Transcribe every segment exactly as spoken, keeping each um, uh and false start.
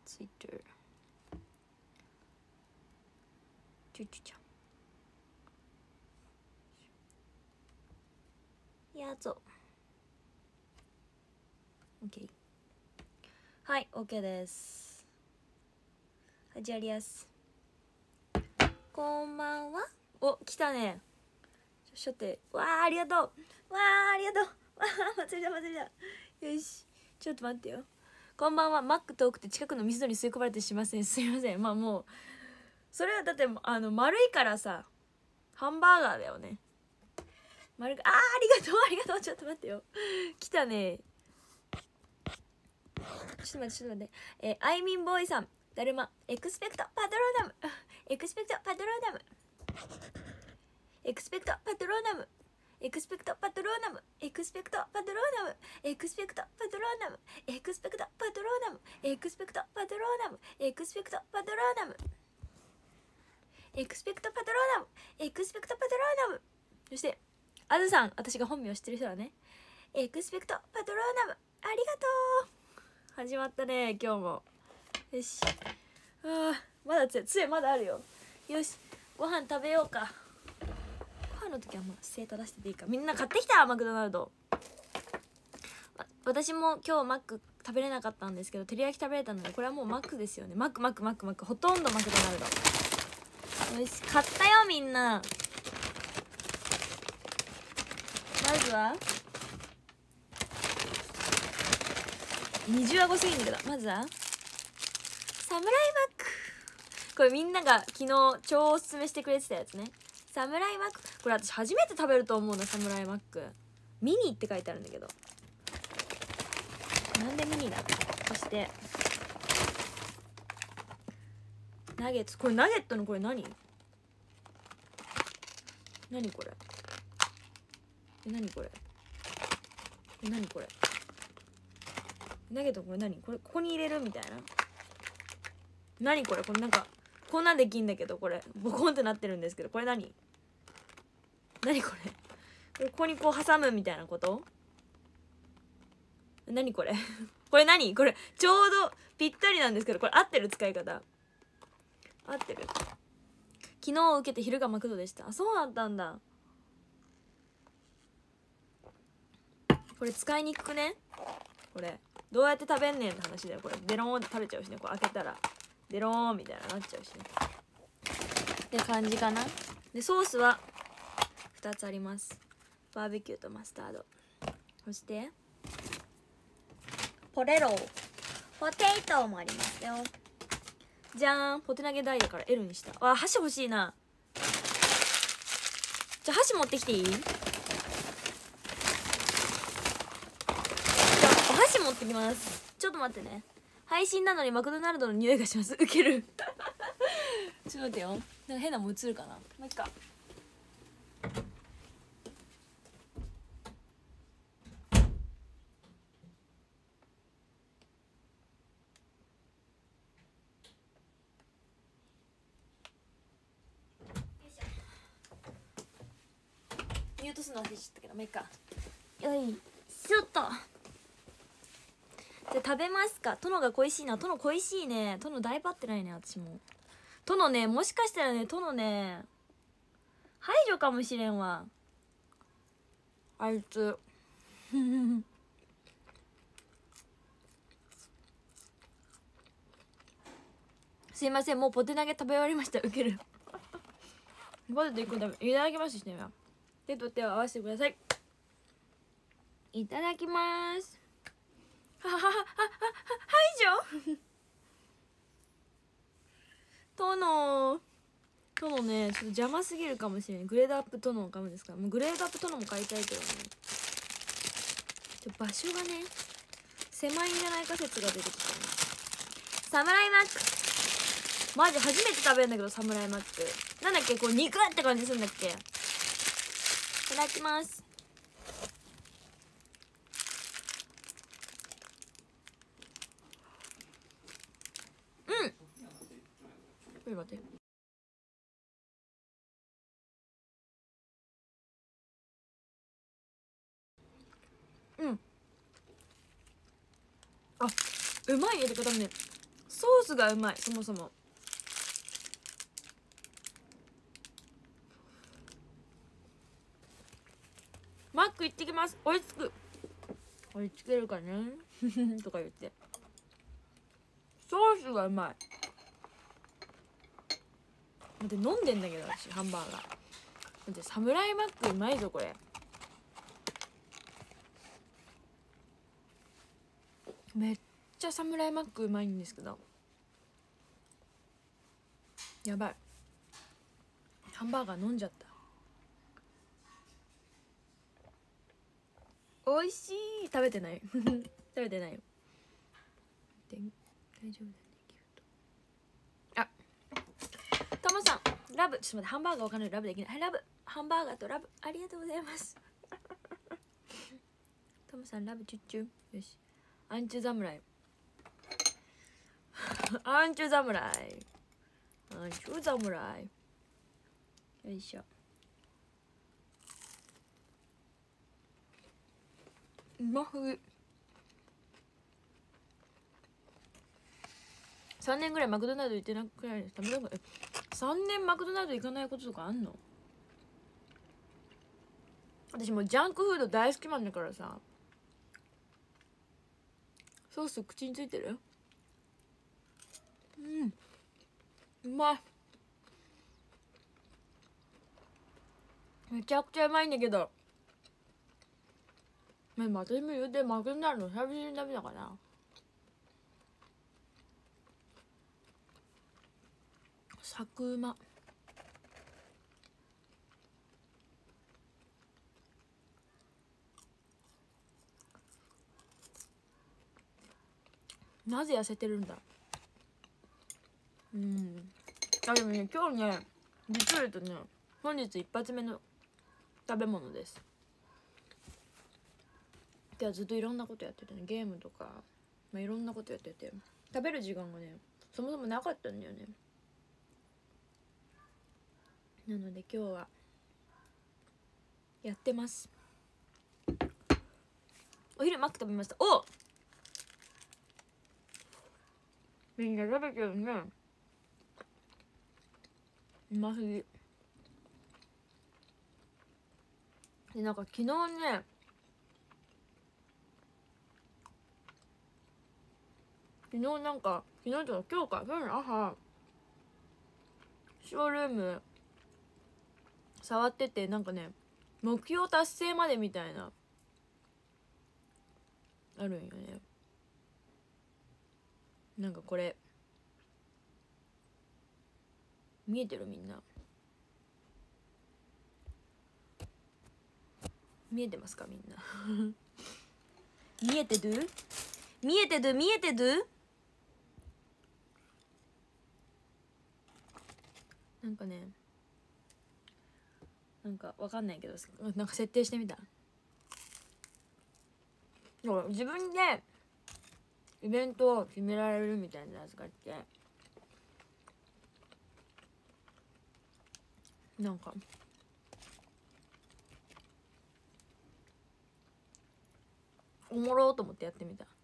ツイッターチュチュちゃんやぞ OK はい OK です始まりやすこんばんはお来たねしょってわーありがとうわーありがとうわー祭りだ祭りだよしちょっと待ってよこんばんはマック遠くて近くのミスドに吸い込まれてしませんすいませんまあもうそれはだってあの丸いからさハンバーガーだよね丸があーありがとうありがとうちょっと待ってよ来たねちょっと待ってちょっと待ってえー、アイミンボーイさんだるまエクスペクトパトローナムエクスペクトパトローナムエクスペクトパトローナムエクスペクトパトローナムエクスペクトパトローナムエクスペクトパトローナムエクスペクトパトローナムエクスペクトパトローナムエクスペクトパトローナムエクスペクトパトローナムエクスペクトパトローナムそしてあずさん私が本名を知ってる人だねエクスペクトパトローナムありがとう始まったね今日もよしあまだつつえまだあるよよしご飯食べようかご飯の時はまあ姿勢正してていいかみんな買ってきたマクドナルド私も今日マック食べれなかったんですけど照り焼き食べれたのでこれはもうマックですよねマックマックマックマックほとんどマクドナルドよし買ったよみんなまずはにじゅうはごすぎんだけどまずはサムライマックこれみんなが昨日超おすすめしてくれてたやつねサムライマックこれ私初めて食べると思うのサムライマックミニって書いてあるんだけどなんでミニだそしてナゲットこれナゲットのこれ何何これえ何これえ何これナゲットこれ何これここに入れるみたいな何これこれなんかこんなんできんだけどこれボコンってなってるんですけどこれ何何これこれここにこう挟むみたいなこと何これこれ何これちょうどぴったりなんですけどこれ合ってる使い方合ってる昨日受けて昼がマクドでしたあそうだったんだこれ使いにくくねこれどうやって食べんねんって話だよこれデローンって食べちゃうしねこれ開けたらデローンみたいななっちゃうしねって感じかなでソースはふたつありますバーベキューとマスタードそしてポレロポテトもありますよじゃーんポテ投げ台だから エル にしたわ箸欲しいなじゃあ箸持ってきていいじゃあお箸持ってきますちょっと待ってね配信なのにマクドナルドの匂いがしますウケるちょっと待ってよなんか変なもん映るかなもういっかミュートするの忘れちゃったけどもういっかよいしょっとじゃあ食べますか殿が恋しいな殿恋しいね殿大パってないね私も殿ねもしかしたらね殿ね排除かもしれんわあいつすいませんもうポテ投げ食べ終わりましたウケるポテトいっこ食べいただきますしね手と手を合わせてくださいいただきますははははは排除殿殿ねちょっと邪魔すぎるかもしれないグレードアップ殿を買うんですかもうグレードアップ殿も買いたいけどねちょ場所がね狭いんじゃないか説が出てきたねサムライマックマジ初めて食べるんだけどサムライマックなんだっけこう肉って感じするんだっけいただきますうんちょっと待ってうんあうまいねってか多分ねソースがうまい。そもそもマック行ってきます。追いつく追いつけるかねとか言って、ソースがうまい。待って、飲んでんだけど私ハンバーガー。待って、サムライマックうまいぞこれ。めっちゃサムライマックうまいんですけど、やばい、ハンバーガー飲んじゃった。おいしい。食べてない食べてないよ。で大丈夫だね。あ、トモさんラブ。ちょっと待って、ハンバーガーわかんない。ラブできない。はい、ラブ。ハンバーガーとラブありがとうございますトモさんラブチュッチュ。よし、アンチュ侍アンチュ侍アンチュ侍。よいしょ。うますぎ。さんねんぐらいマクドナルド行ってなくらいです。食べたくない。さんねんマクドナルド行かないこととかあんの？私もうジャンクフード大好きなんだからさ。ソース口についてる？うん、うまい。めちゃくちゃうまいんだけど、まあ、私も言うてマクドナルド久々に食べたかな。サクうま。なぜ痩せてるんだ。うん。あ、でもね、今日ね、実を言うとね、本日一発目の食べ物です。今日はずっといろんなことやっててね、ゲームとか、まあ、いろんなことやってて、食べる時間がねそもそもなかったんだよね。なので今日はやってます。お昼マック食べました。お、みんな食べてるね。うますぎ。で、なんか昨日ね、昨日なんか昨日とか今日か今日の朝ショールーム触ってて、なんかね目標達成までみたいなあるんよね。なんかこれ見えてる？みんな見えてますか？みんな見えてる？見えてる？見えてる？なんかね、なんかわかんないけど、なんか設定してみた。自分でイベントを決められるみたいなやつがあって、なんかおもろーと思ってやってみた。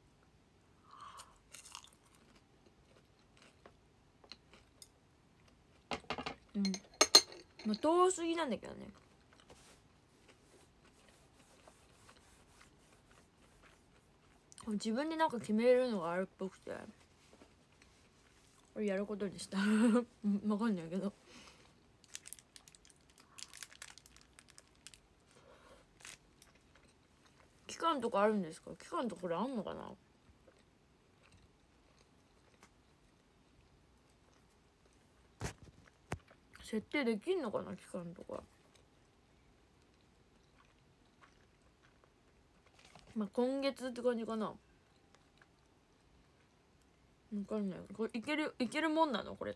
うん、まあ遠すぎなんだけどね。自分でなんか決めれるのがあるっぽくて、これやることにした分かんないけど。期間とかあるんですか？期間とかこれあんのかな。設定できんのかな、期間とか。まあ今月って感じかな。わかんない。これいけるいけるもんなのこれって。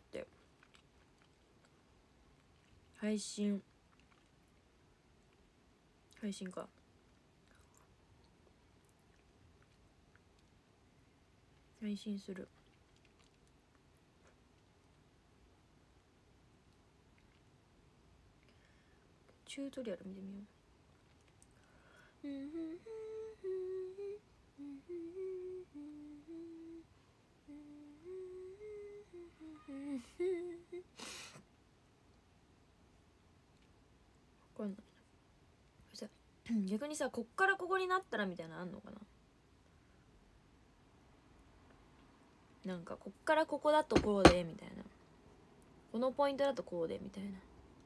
配信配信か。配信する。チュートリアル見てみよう。 かんないな。逆にさ、こっからここになったらみたいなのあんのかな。なんかこっからここだとこうでみたいな、このポイントだとこうでみたいな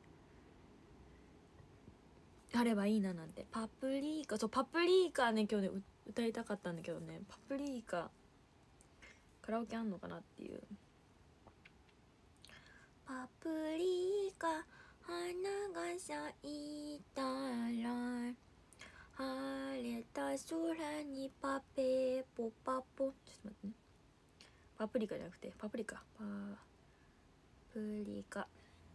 あればいいななんて。パプリカ、そうパプリカね、今日ね歌いたかったんだけどね、パプリカカラオケあんのかなっていう。パプリカ花が咲いたら晴れた空にパペポパポ、ちょっと待ってね、パプリカじゃなくてパプリカ、パプリカ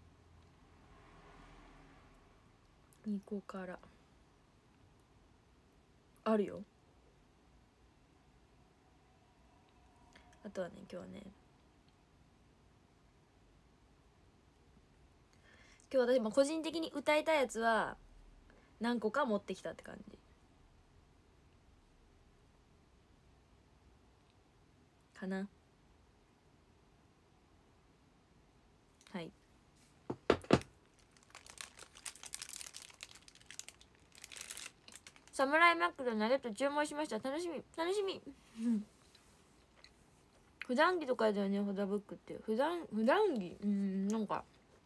にこからあるよ。あとはね、今日はね、今日私も個人的に歌いたいやつは何個か持ってきたって感じかな。はい。サムライマックでナゲット注文しました。楽しみ楽しみ普段着とかだよね、ホダブックって。普段普段着、うん、なんか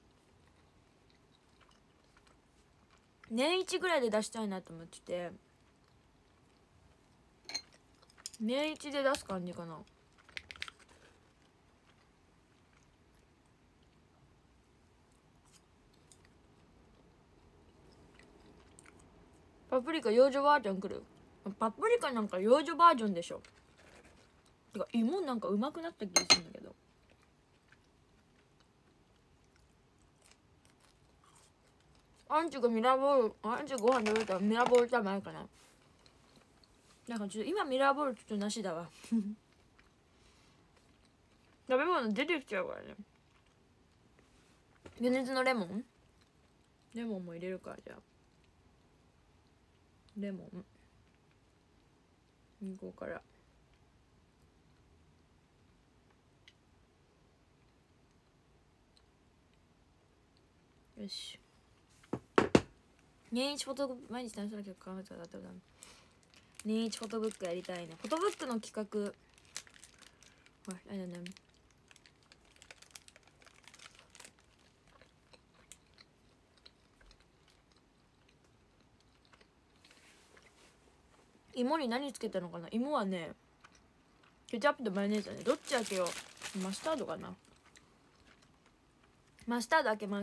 年一ぐらいで出したいなと思ってて、年一で出す感じかな。パプリカ幼女バージョン来る。パプリカなんか幼女バージョンでしょ。てか芋なんかうまくなった気がするんだけど。アンチがミラーボール、アンチご飯食べたらミラーボールじゃないかな。なんかちょっと今ミラーボールちょっとなしだわ食べ物出てきちゃうからね。余熱のレモンレモンも入れるか。じゃあレモンにこからよし。年一フォト毎日楽しそうな曲考えてたらだ年一フォトブックやりたいね。フォトブックの企画、はい、あれだね、芋に何つけたのかな。芋はねケチャップとマヨネーズだね。どっち開けよう。マスタードかな。マスタード開けます。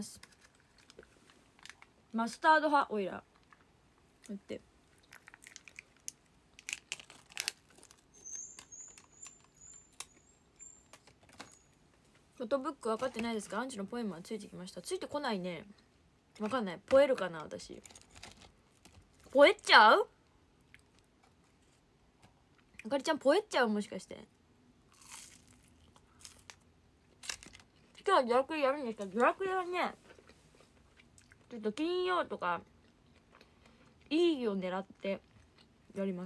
マスタード派オイラーってフォトブック分かってないですか。アンチのポエムはついてきました。ついてこないね。分かんない。ポエるかな私。ポエっちゃう。あかりちゃんポエっちゃうもしかして。今日はドラクエやるんですか。ドラクエはねちょっと金曜とかいい日を狙ってやります。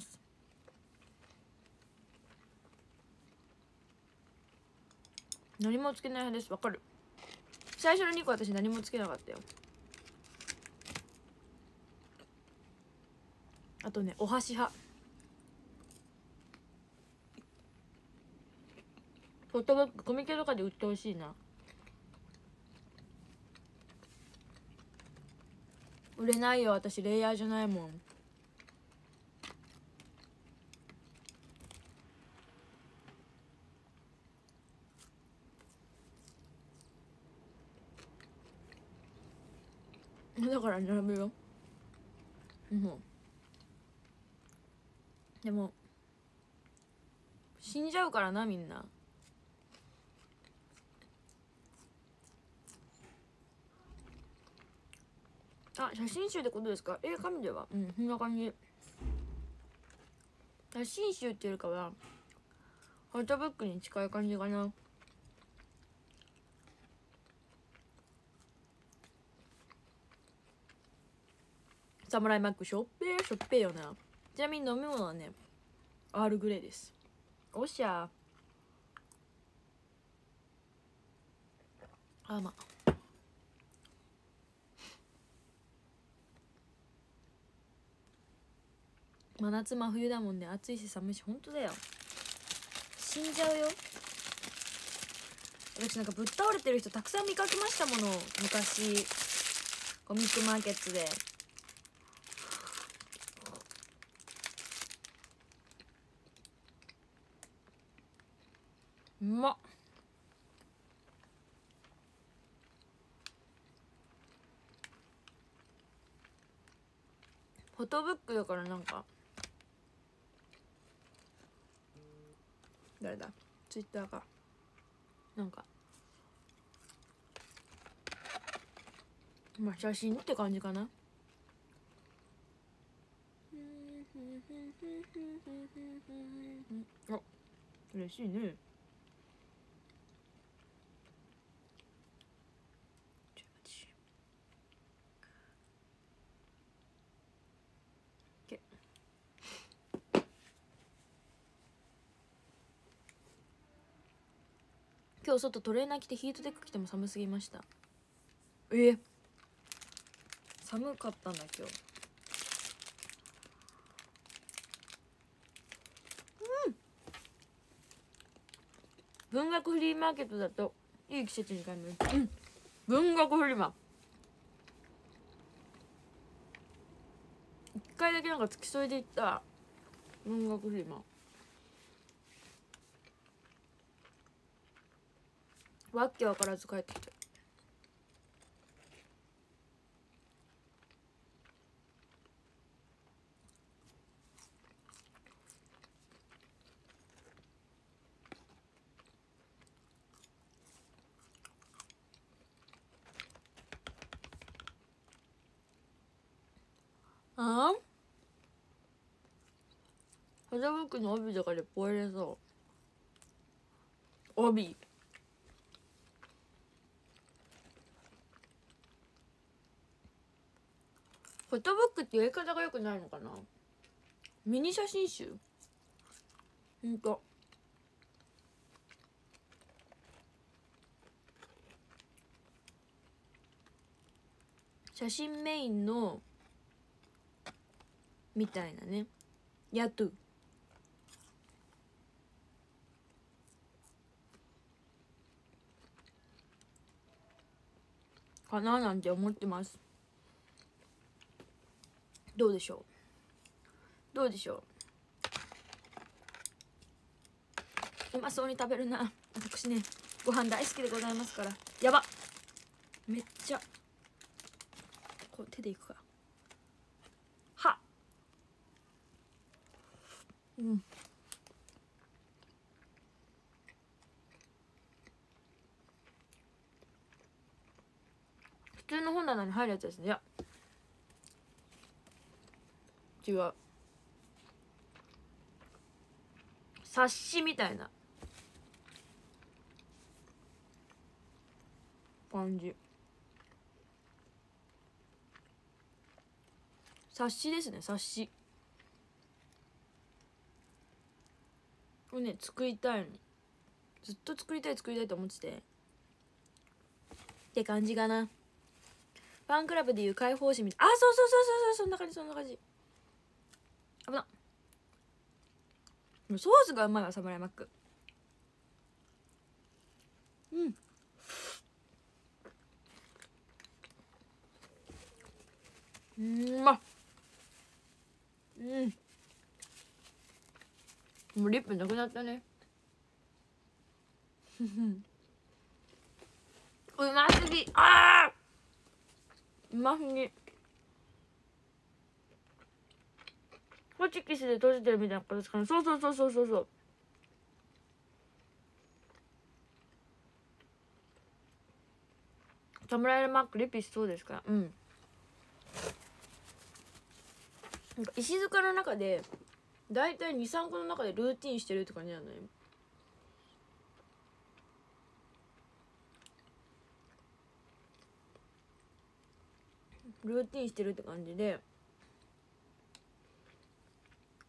何もつけない派です。わかる。最初のにこ私何もつけなかったよ。あとねお箸派。フォトブックコミケとかで売ってほしいな。売れないよ私レイヤーじゃないもん。だから並ぶよ。もうでも死んじゃうからなみんな。あ、写真集ってことですか。えー、紙ではうんそんな感じ。写真集っていうよりかはフォトブックに近い感じかな。サムライマックしょっぺーしょっぺーよな。ちなみに飲み物はねアールグレイです。おっしゃあま真夏真冬だもんね。暑いし寒いし、ほんとだよ、死んじゃうよ。私なんかぶっ倒れてる人たくさん見かけましたもの、昔コミックマーケットで。うまっ。フォトブックだから、なんか誰だ、ツイッターかなんか、まあ写真って感じかな。あ、嬉しいね。今日外トレーナー着てヒートテック着ても寒すぎました。えー、寒かったんだ今日。うん、文学フリーマーケットだといい季節に買います。うん、文学フリマ一回だけなんか付き添いで行った文学フリマ、わけわからず帰ってきた。ああ、フォトブックの帯とかでポえれそう。帯フォトブックってやり方が良くないのかな。ミニ写真集、ほんと写真メインのみたいなね、やっとかななんて思ってます。どうでしょうどうでしょう。うまそうに食べるな。私ね、ご飯大好きでございますから。やばっ、めっちゃこう手でいくか。はっ、うん、普通の本棚に入るやつですね。いや違う、冊子みたいな感じ。冊子ですね、冊子。これね、作りたいの、ずっと作りたい作りたいと思っててって感じかな。ファンクラブでいう解放誌みたい。あ、そうそうそうそうそう、そんな感じそんな感じ。危な。ソースがうまいわ、サムライマック。うんうんまっ、うんもうリップなくなったねうますぎ、あーうますぎ。ホチキスで閉じてるみたいな形かな。そうそうそうそうそうそう。サムライマックリピスそうですか。うん、なんか石塚の中でだいたい にさんこの中でルーティンしてるって感じなのね。ルーティンしてるって感じで、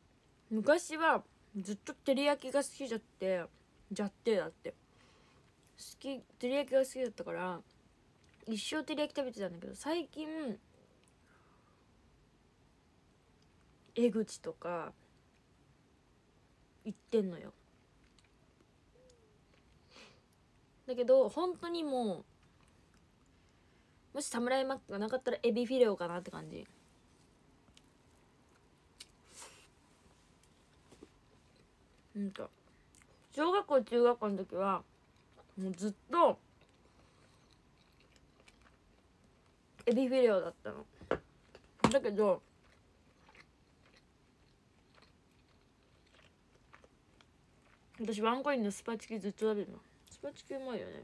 昔はずっと照り焼きが好きじゃってじゃってだってき照り焼きが好きだったから一生照り焼き食べてたんだけど、最近江口とか行ってんのよ。だけど本当にもう、もしサムライマックがなかったらエビフィレオかなって感じ。なんか小学校中学校の時はもうずっとエビフィレオだったの。だけど私ワンコインのスパチキずっと食べるの。スパチキうまいよね。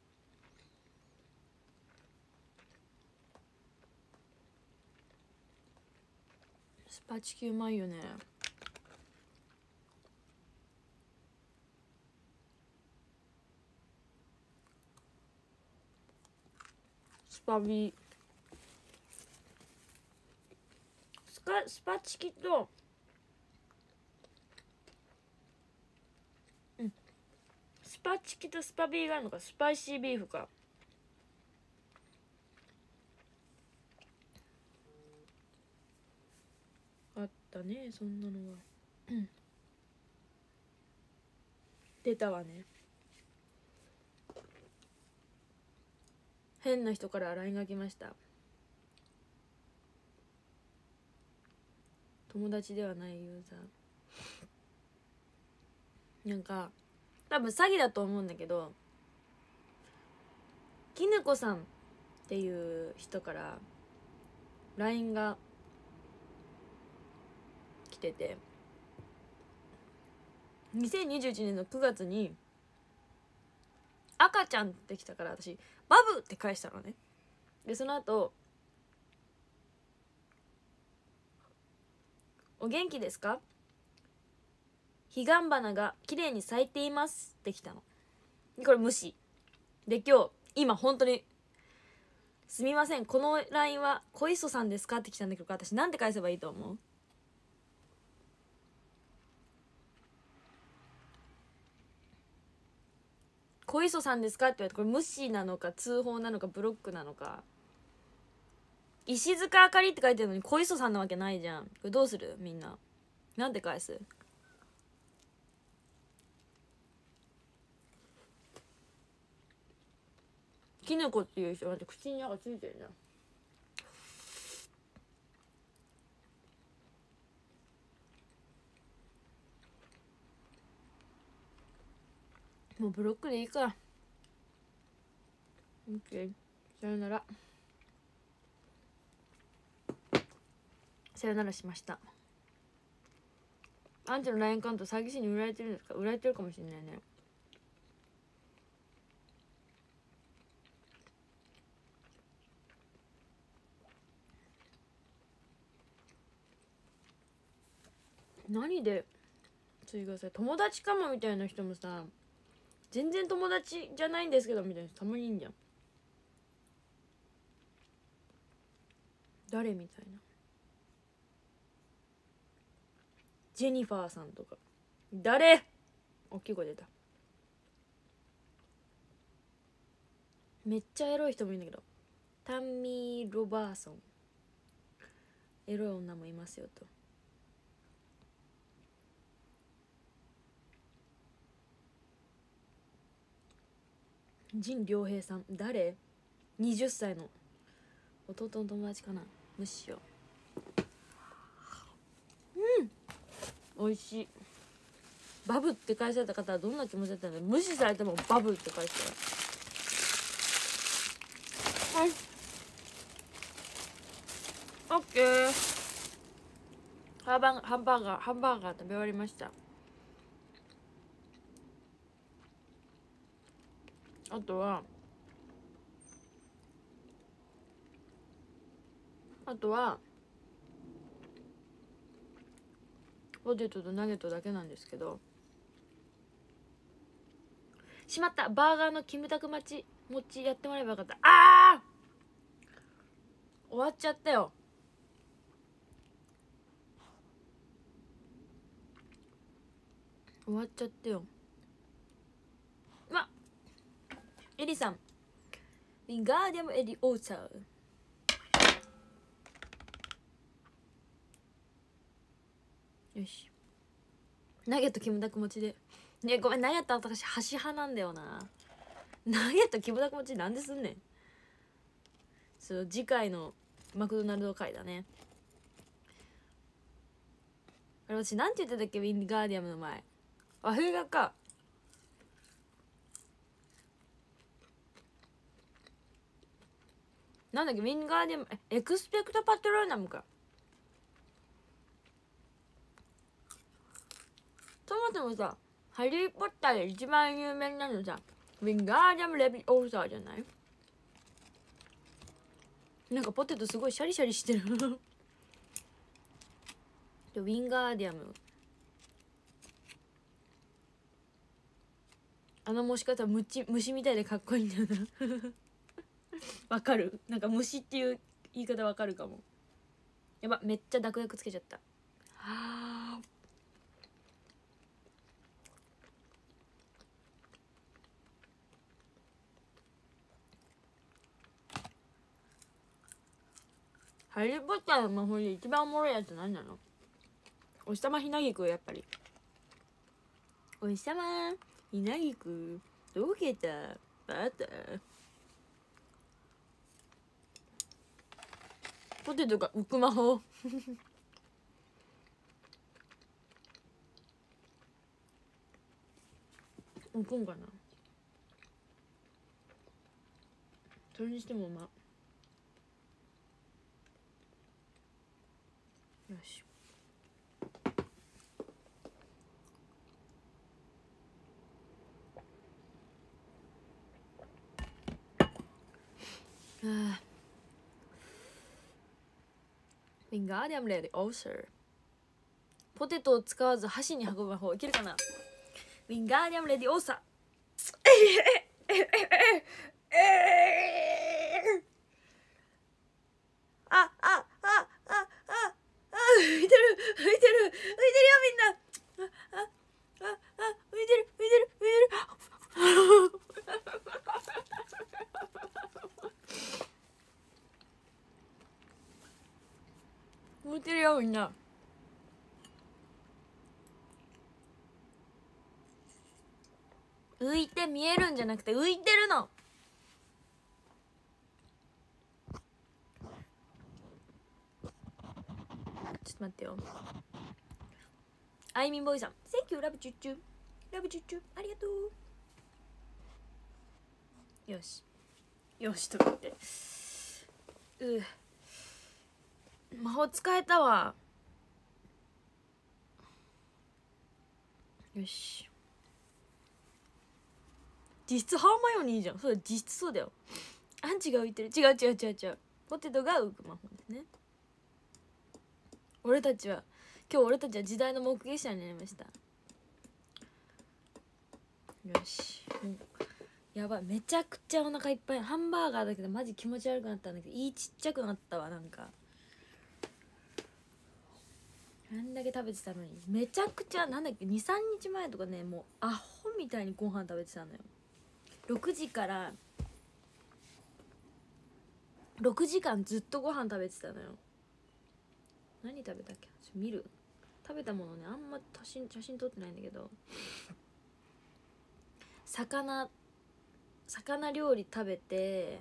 スパチキうまいよね。スパビスカスパチキとうんスパチキとスパビーがあるのか。スパイシービーフか。あったね、そんなのが。うん出たわね。変な人から ライン が来ました。友達ではないユーザー。なんか多分詐欺だと思うんだけど、きぬこさんっていう人から ライン が来てて、にせんにじゅういちねんのくがつに赤ちゃんって来たから私バブって返したのね。でその後お元気ですか、彼岸花が綺麗に咲いていますって来たの。これ無視で、今日今本当にすみません、この ライン は小磯さんですかって来たんだけど、私なんて返せばいいと思う？小磯さんですかって言われて、これ無視なのか通報なのかブロックなのか。石塚あかりって書いてるのに小磯さんなわけないじゃん。これどうする？みんななんて返す？きぬこっていう人だって口になんかついてるじゃん。もうブロックでいいか。オッケー、さよなら。さよならしました。アンチの ライン カウント詐欺師に売られてるんですか？売られてるかもしれないね。何で追加され、友達かもみたいな人もさ、全然友達じゃないんですけどみたいな人たまにいいんじゃん。誰みたいな。ジェニファーさんとか。誰？大きい声出た。めっちゃエロい人もいるんだけど、タンミー・ロバーソン、エロい女もいますよと。陣良平さん、誰？にじゅっさいの弟の友達かな。無視しよう。うん、美味しい。バブって返された方はどんな気持ちだったの？無視されてもバブって返したら、はい、オッケー。ハンバーガーハンバーガーハンバーガー食べ終わりました。あとはあとはポテトとナゲットだけなんですけど、しまった、バーガーのキムタク待ち持ちやってもらえばよかった。あー終わっちゃったよ。終わっちゃったよ。まエリさん、ウィンガーディアムエリオーサー。よし、ナゲットキムタク持ちで。ね、ごめん、ナゲット私端派なんだよな。ナゲットキムタク持ちなんですんねん。そう、次回のマクドナルド回だね。あれ、私なんて言ってたっけ、ウィンガーディアムの前。あ、映画か。なんだっけ、ウィンガーディアム、エクスペクトパトローナムか。そもそもさ、ハリー・ポッターで一番有名なのさ、ウィンガーディアム・レビオーサーじゃない？なんかポテトすごいシャリシャリしてるウィンガーディアム、あの模し方虫虫みたいでかっこいいんだよなわかる？なんか虫っていう言い方わかるかも。やば、めっちゃ濁薬つけちゃった。はあ、ハリー・ポッターの魔法で一番おもろいやつ何なの？お日様ひなぎく、やっぱり。お日様ひなぎくどけたバター。ポテトが浮く魔法浮くんかな。それにしてもうま。よし、ああ、ウィンガーディアムレディオーサー。ポテトを使わず箸に運ぶ魔法いけるかな。ウィンガーディアムレディオーサーあああああああ、浮いてる浮いてる浮いてるよみんな。ああああ、浮いてる浮いてる浮いてる浮いてるよみんな。浮いて見えるんじゃなくて浮いてるの。ちょっと待ってよ。あいみんボーイさん、Thank you, ラブチュッチュラブチュッチュ、ありがとう。よしよしとか言って、う魔法使えたわ。よし、実質ハーマイオニーじゃん。そうだ、実質そうだよ。アンチが浮いてる。違う違う違う違う、ポテトが浮く魔法ですね。俺たちは今日俺たちは時代の目撃者になりました。よし、もうやばい、めちゃくちゃお腹いっぱい。ハンバーガーだけどマジ気持ち悪くなったんだけど、いいちっちゃくなったわ。なんかあんだけ食べてたのに、めちゃくちゃなんだっけ、にさんにちまえとかね、もうアホみたいにご飯食べてたのよ。ろくじからろくじかんずっとご飯食べてたのよ。何食べたっけ、ちょ見る。食べたものね、あんま写真写真撮ってないんだけど、魚魚料理食べて、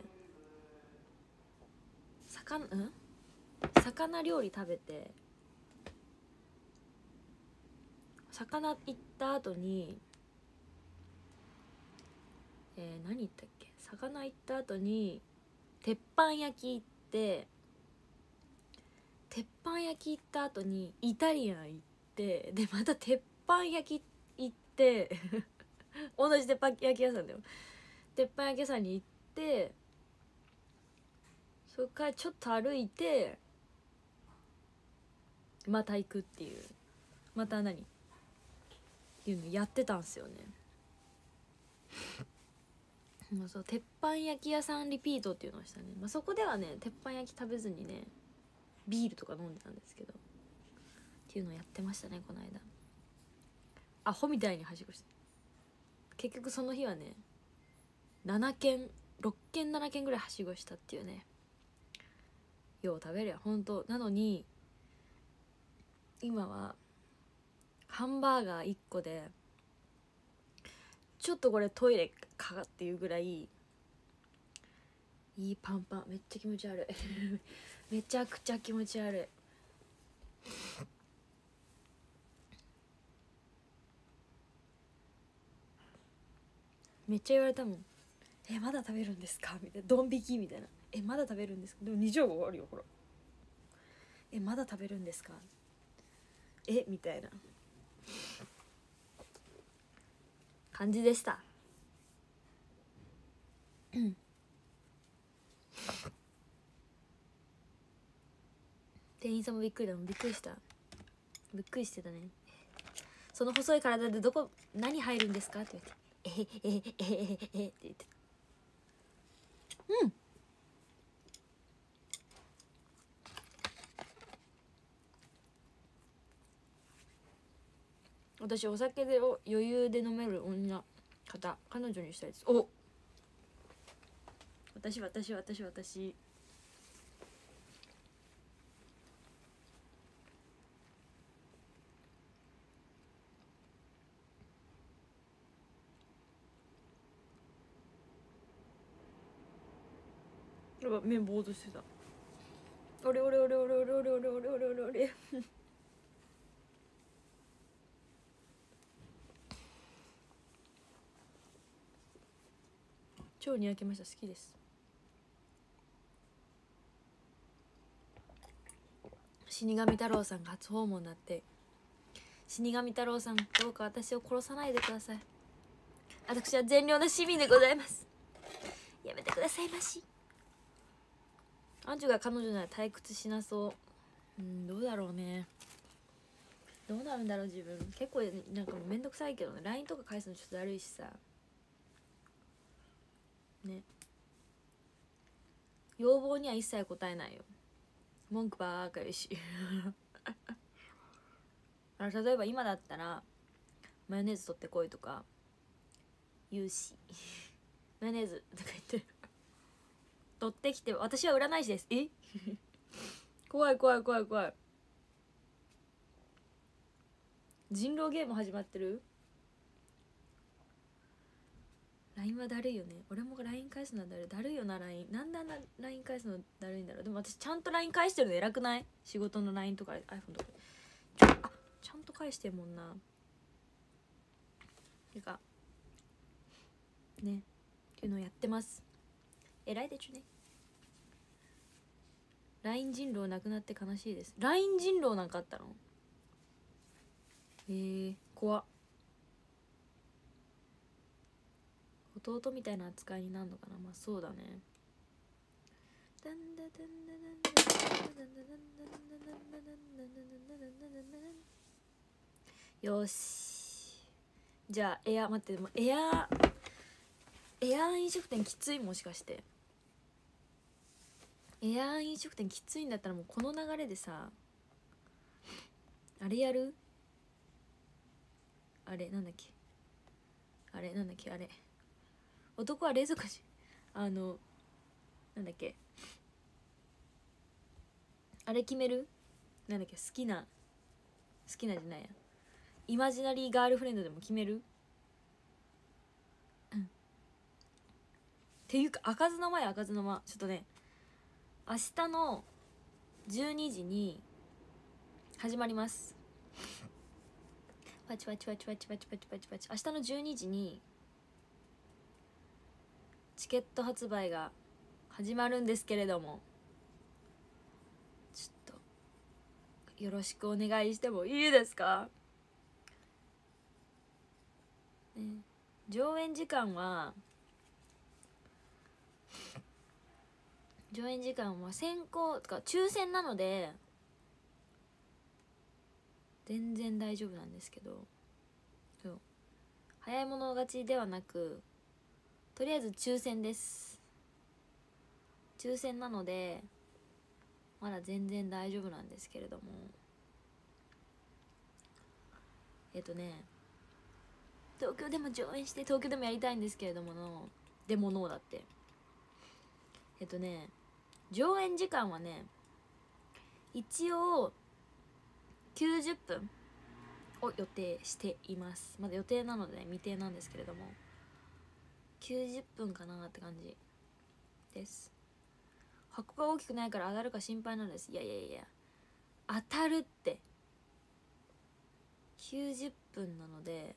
魚ん魚料理食べて、魚行った後に、えー、何言ったっけ、魚行った後に鉄板焼き行って、鉄板焼き行った後にイタリアン行って、でまた鉄板焼き行って同じ鉄板焼き屋さんだよ。鉄板焼き屋さんに行って、そっからちょっと歩いてまた行くっていう、また何っていうのやってたんすよねまあそう、鉄板焼き屋さんリピートっていうのをしたね。まあ、そこではね、鉄板焼き食べずにね、ビールとか飲んでたんですけど、っていうのをやってましたね、この間。アホみたいにはしごして、結局その日はね、 ななけんろっけんななけんぐらいはしごしたっていうね。よう食べるやほんと。なのに今はハンバーガーいっこでちょっとこれトイレかっていうぐらいいいパンパン。めっちゃ気持ち悪いめちゃくちゃ気持ち悪い。めっちゃ言われたもん。えまだ食べるんですかみたいな。ドン引きみたいな。えまだ食べるんですか。でもにじょうあるよほら。えまだ食べるんですかえみたいな感じでした。うん店員さんもびっくりだもん。びっくりした。びっくりしてたね。その細い体でどこ何入るんですかって言われてえへえへえへえへって言ってた。うん私お酒でを余裕で飲める女方彼女にしたいです。お私私私私やば目ぼーっとしてた。おれおれおれおれおれおれおれおれおれおれおれ超にやけました。好きです。死神太郎さんが初訪問になって、死神太郎さんどうか私を殺さないでください。私は善良な市民でございます。やめてくださいまし。アンジュが彼女なら退屈しなそう。うんどうだろうね。どうなるんだろう自分。結構なんかもうめんどくさいけどね。 ライン とか返すのちょっとだるいしさね。要望には一切答えないよ。文句ばーかりしあ例えば今だったらマヨネーズ取ってこいとか言うしマヨネーズとか言って取ってきて、私は占い師です。え怖い怖い怖い怖い。人狼ゲーム始まってる。 ライン はだるいよね。俺も ライン 返すのはだるいだるいよな。 ライン なんであんな ライン 返すのだるいんだろう。でも私ちゃんと ライン 返してるの偉くない？仕事の ライン とか iPhone とかちょあちゃんと返してるもんな。てかねっていうのをやってます。偉いでちゅね。 ライン 人狼なくなって悲しいです。 ライン 人狼なんかあったの？えー、怖っ。弟みたいな扱いになるのかな。まあそうだね。よしじゃあエア待ってでもエアエア飲食店きつい。もしかしてエア飲食店きついんだったらもうこの流れでさあれやる。あれなんだっけあれなんだっけあれ男は冷蔵庫にあのなんだっけあれ決める。なんだっけ好きな好きなじゃないやイマジナリーガールフレンドでも決める。うんっていうか開かずの間や開かずの間。ちょっとね明日のじゅうにじに始まります。パチパチパチパチパチパチパチパチ明日のじゅうにじにチケット発売が始まるんですけれども、ちょっとよろしくお願いしてもいいですか、ね、上演時間は上演時間は先行とか抽選なので全然大丈夫なんですけど、そう早い者勝ちではなくとりあえず抽選です。抽選なのでまだ全然大丈夫なんですけれども、えっとね東京でも上演して東京でもやりたいんですけれどものでもノーだって。えっとね上演時間はね一応きゅうじゅっぷんを予定しています。まだ予定なので、ね、未定なんですけれどもきゅうじゅっぷんかなって感じです。箱が大きくないから当たるか心配なんです。いやいやいや当たるって。きゅうじゅっぷんなので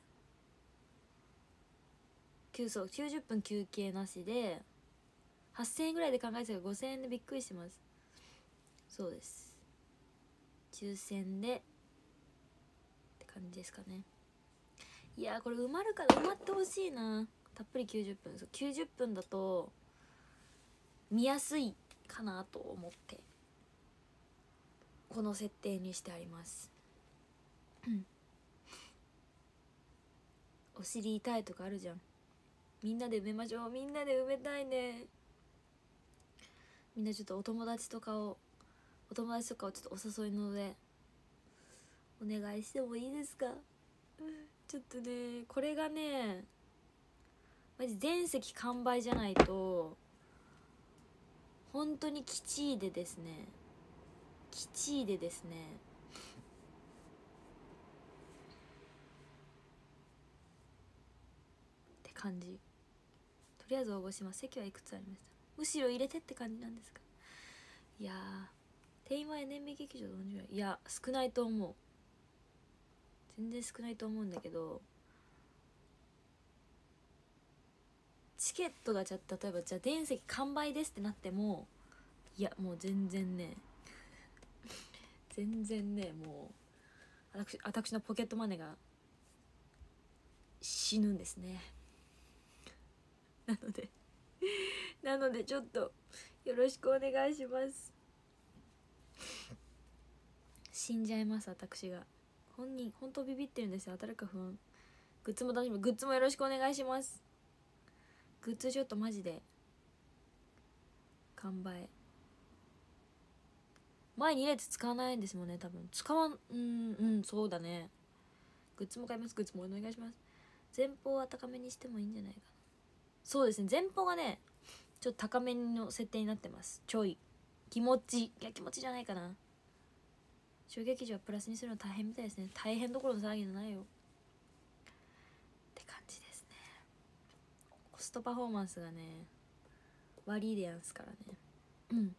そうきゅうじゅっぷん休憩なしではっせんえんぐらいで考えてたらごせんえんでびっくりしてます。そうです、抽選でって感じですかね。いやこれ埋まるから埋まってほしいな。たっぷりきゅうじゅっぷん、そうきゅうじゅっぷんだと見やすいかなと思ってこの設定にしてありますお尻痛いとかあるじゃん。みんなで埋めましょう。みんなで埋めたいね。みんなちょっとお友達とかをお友達とかをちょっとお誘いのでお願いしてもいいですか。ちょっとねこれがねマジ全席完売じゃないと本当にきちいでですねきちいでですねって感じ。とりあえず応募します。席はいくつありました。むしろ入れてって感じなんですか。いやー定員は エヌエムビー 劇場と同じぐらい。いや少ないと思う。全然少ないと思うんだけどチケットがじゃ例えばじゃあ全席完売ですってなってもいやもう全然ね全然ねもう私私のポケットマネーが死ぬんですね。なのでなのでちょっとよろしくお願いします。死んじゃいます私が。本人本当ビビってるんですよ。当たるか不安。グッズも楽しみ。グッズもよろしくお願いします。グッズちょっとマジで完売。前に入れて使わないんですもんね多分。使わんうんうんそうだね。グッズも買います。グッズもお願いします。前方は高めにしてもいいんじゃないかな。そうですね前方がねちょっと高めの設定になってます。ちょい気持ちいや気持ちじゃないかな。小劇場はプラスにするの大変みたいですね。大変どころの騒ぎじゃないよって感じですね。コストパフォーマンスがね悪いでやんすからね。うん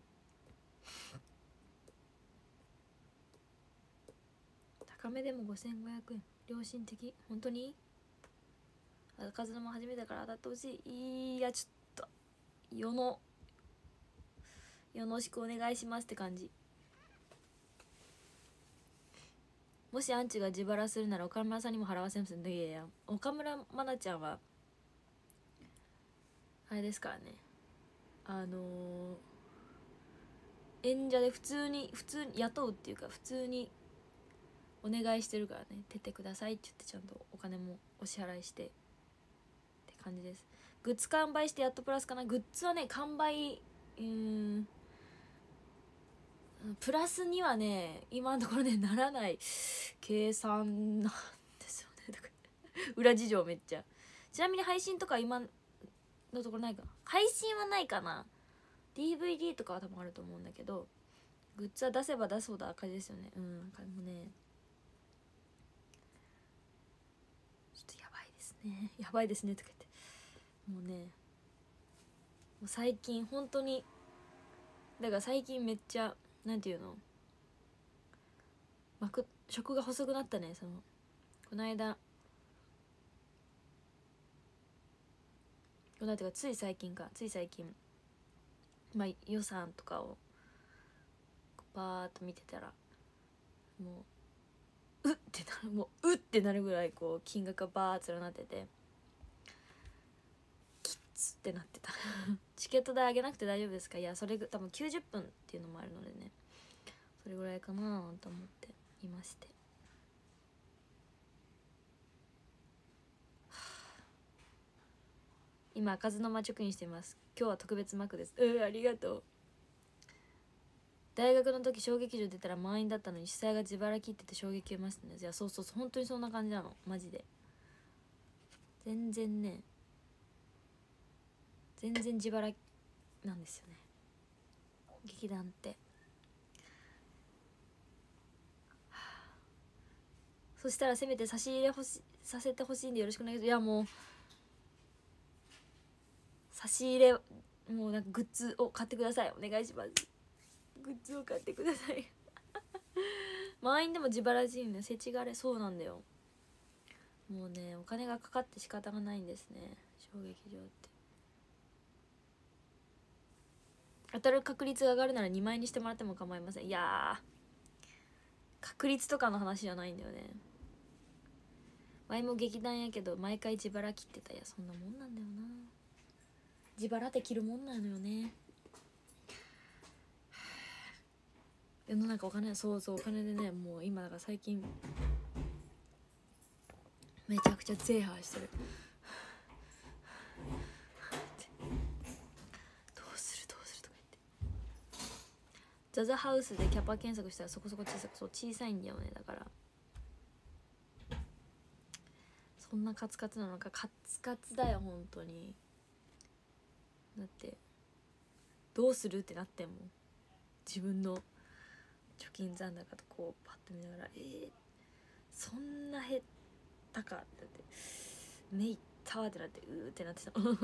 高めでもごせんごひゃくえん良心的。本当に数のも初めてだから当たってほしい。いやちょっと世のよろしくお願いしますって感じ。もしアンチが自腹するなら岡村さんにも払わせます。いやいや岡村愛菜ちゃんはあれですからねあのー、演者で普通に普通に雇うっていうか普通にお願いしてるからね。出てくださいって言ってちゃんとお金もお支払いしてって感じです。グッズ完売してやっとプラスかな。グッズはね完売うーんプラスにはね今のところねならない計算なんですよね。だから裏事情めっちゃ。ちなみに配信とか今のところないかな。配信はないかな。 ディーブイディー とかは多分あると思うんだけどグッズは出せば出すほど赤字ですよね。うんなんかもうねちょっとやばいですねやばいですねとか言ってもうねもう最近本当にだから最近めっちゃなんていうの膜食が細くなったね。そのこの間この間てかつい最近かつい最近まあ予算とかをバーっと見てたらもううってなるもううってなるぐらいこう金額がバーっと連なっててキッズってなってたチケット代上げなくて大丈夫ですか。いやそれ多分きゅうじゅっぷんっていうのもあるのでねそれぐらいかなと思っていまして今開かずの間直飲しています。今日は特別幕です。うんありがとう。大学の時小劇場出たら満員だったのに主催が自腹切ってて衝撃受けましたね。いやそうそうそう本当にそんな感じなのマジで。全然ね全然自腹なんですよね劇団って。そしたらせめて差し入れほしさせてほしいんでよろしくお願いします。いやもう差し入れもうなんかグッズを買ってください、お願いします。グッズを買ってください満員でも自腹人ね、せちがれ。そうなんだよ、もうねお金がかかって仕方がないんですね小劇場って。当たる確率が上がるならにまん円にしてもらっても構いません。いや確率とかの話じゃないんだよね。前も劇団やけど毎回自腹切ってた。いやそんなもんなんだよな、自腹って切るもんなのよね世の中お金、そうそうお金でね、もう今だから最近めちゃくちゃゼーハーしてるどうするどうするとか言って。ザザハウスでキャパ検索したらそこそこ小さく、そう小さいんだよね。だからそんなカツカツなのか、カツカツだよ本当に。だってどうするってなっても自分の貯金残高とこうパッと見ながら、えー、そんな減ったかってなって、目いったわってなって、うーってなってたシ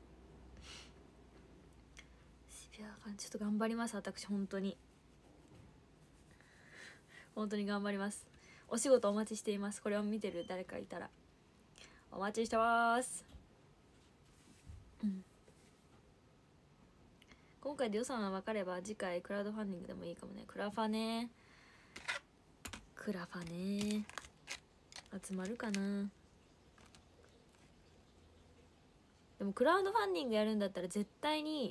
ビア感ちょっと頑張ります私、本当に本当に頑張ります。お仕事お待ちしています。これを見てる誰かいたらお待ちしてます。うん今回で予算が分かれば次回クラウドファンディングでもいいかもね。クラファねクラファね集まるかな。でもクラウドファンディングやるんだったら絶対に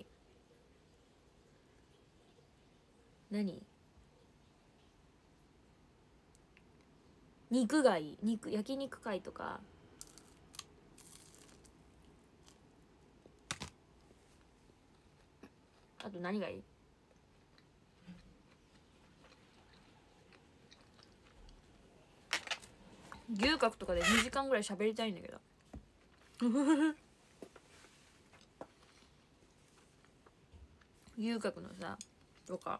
何肉がいい。肉焼肉会とかあと何がいい？牛角とかでにじかんぐらい喋りたいんだけど牛角のさとか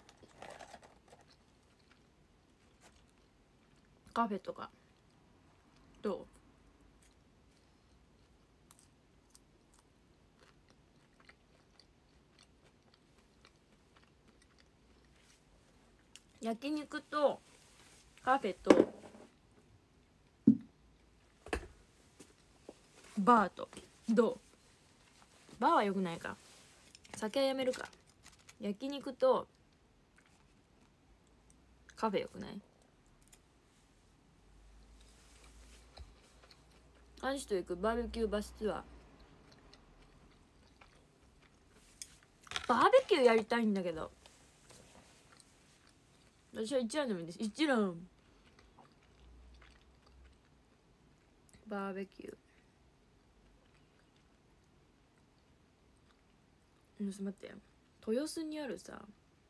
カフェとかどう？焼肉とカフェとバーとどう？バーはよくないか、酒はやめるか。焼肉とカフェよくない？アンシと行くバーベキューバスツアー。バーベキューやりたいんだけど、私は一蘭でもいいです。一蘭バーベキュー。ちょっと待って、豊洲にあるさ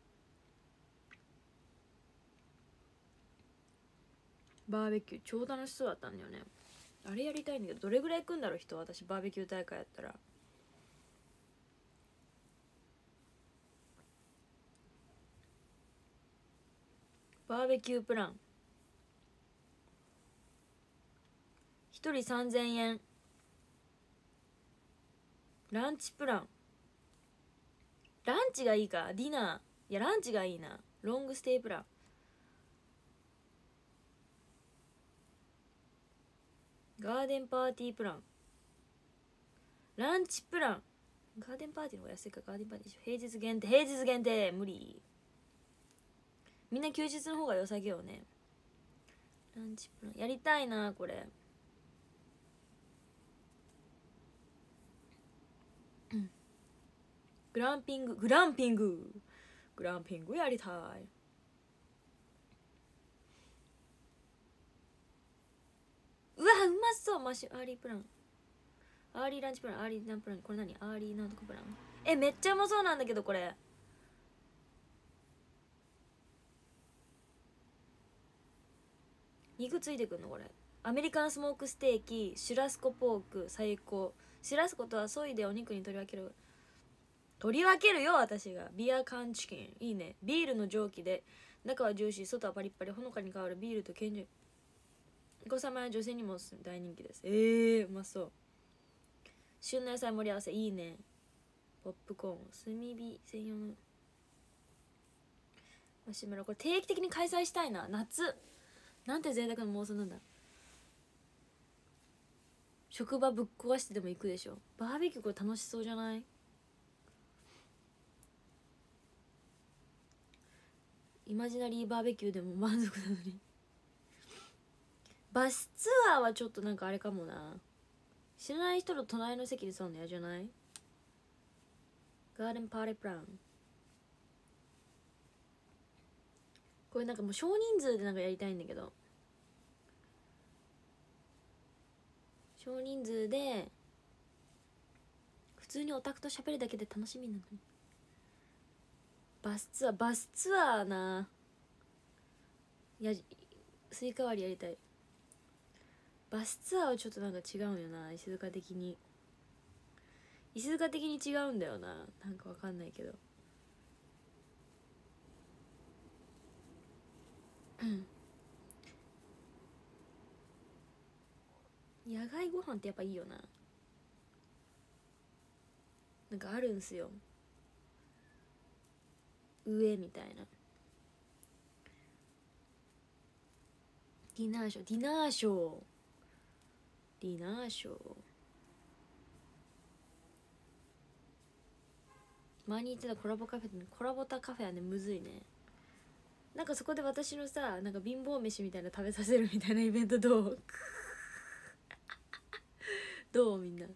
バーベキュー超楽しそうだったんだよね。あれやりたいんだけど、どれぐらい行くんだろう人。私バーベキュー大会やったらバーベキュープランひとりさんぜんえん。ランチプラン、ランチがいいかディナー。いやランチがいいな。ロングステイプラン、ガーデンパーティープラン、ランチプラン。ガーデンパーティーの方が安いか。ガーデンパーティー平日限定、平日限定無理。みんな休日の方が良さげよね。ランチプランやりたいなこれ。うんグランピンググランピンググランピングやりたい。うわうまそう。マッシュアーリープラン、アーリーランチプラン、アーリーナンプラン。これ何？アーリーなんとかプラン。えめっちゃうまそうなんだけどこれ。肉ついてくんのこれ。アメリカンスモークステーキ、シュラスコポーク最高、 知らすことは削いでお肉に取り分ける。取り分けるよ私が。ビア缶チキンいいね。ビールの蒸気で中はジューシー、外はパリッパリ、ほのかに香るビールと健常。お子様や女性にも大人気です。えー、うまそう。旬の野菜盛り合わせいいね。ポップコーン、炭火専用のマシュマロ。これ定期的に開催したいな。夏なんて贅沢な妄想なんだ。職場ぶっ壊してでも行くでしょ。バーベキューこれ楽しそうじゃない？イマジナリーバーベキューでも満足なのにバスツアーはちょっとなんかあれかもな。知らない人と隣の席でそうの嫌じゃない？ガーデンパーティープラン。これなんかもう少人数でなんかやりたいんだけど、少人数で普通にオタクと喋るだけで楽しみなのに。バスツアーバスツアーな。やスイカ割りやりたい。バスツアーはちょっとなんか違うんよな、石塚的に。石塚的に違うんだよな、なんかわかんないけど。うん野外ご飯ってやっぱいいよな。なんかあるんすよ、上みたいな。ディナーショーディナーショーディナーショー前に言ってたコラボカフェ、コラボタカフェはねむずいね。なんかそこで私のさ、なんか貧乏飯みたいな食べさせるみたいなイベントどうどうみんな。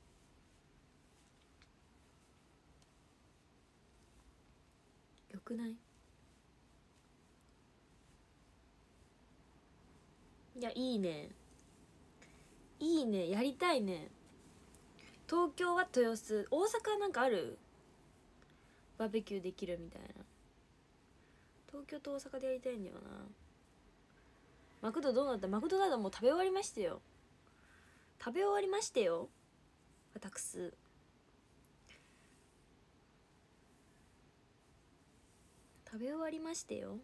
よくない？いやいいねいいね、やりたいね。東京は豊洲、大阪なんかある？バーベキューできるみたいな。東京と大阪でやりたいんだよな。マクドどうなった？マクドナルドもう食べ終わりましたよ。食べ終わりましたよ私。食べ終わりましたよ。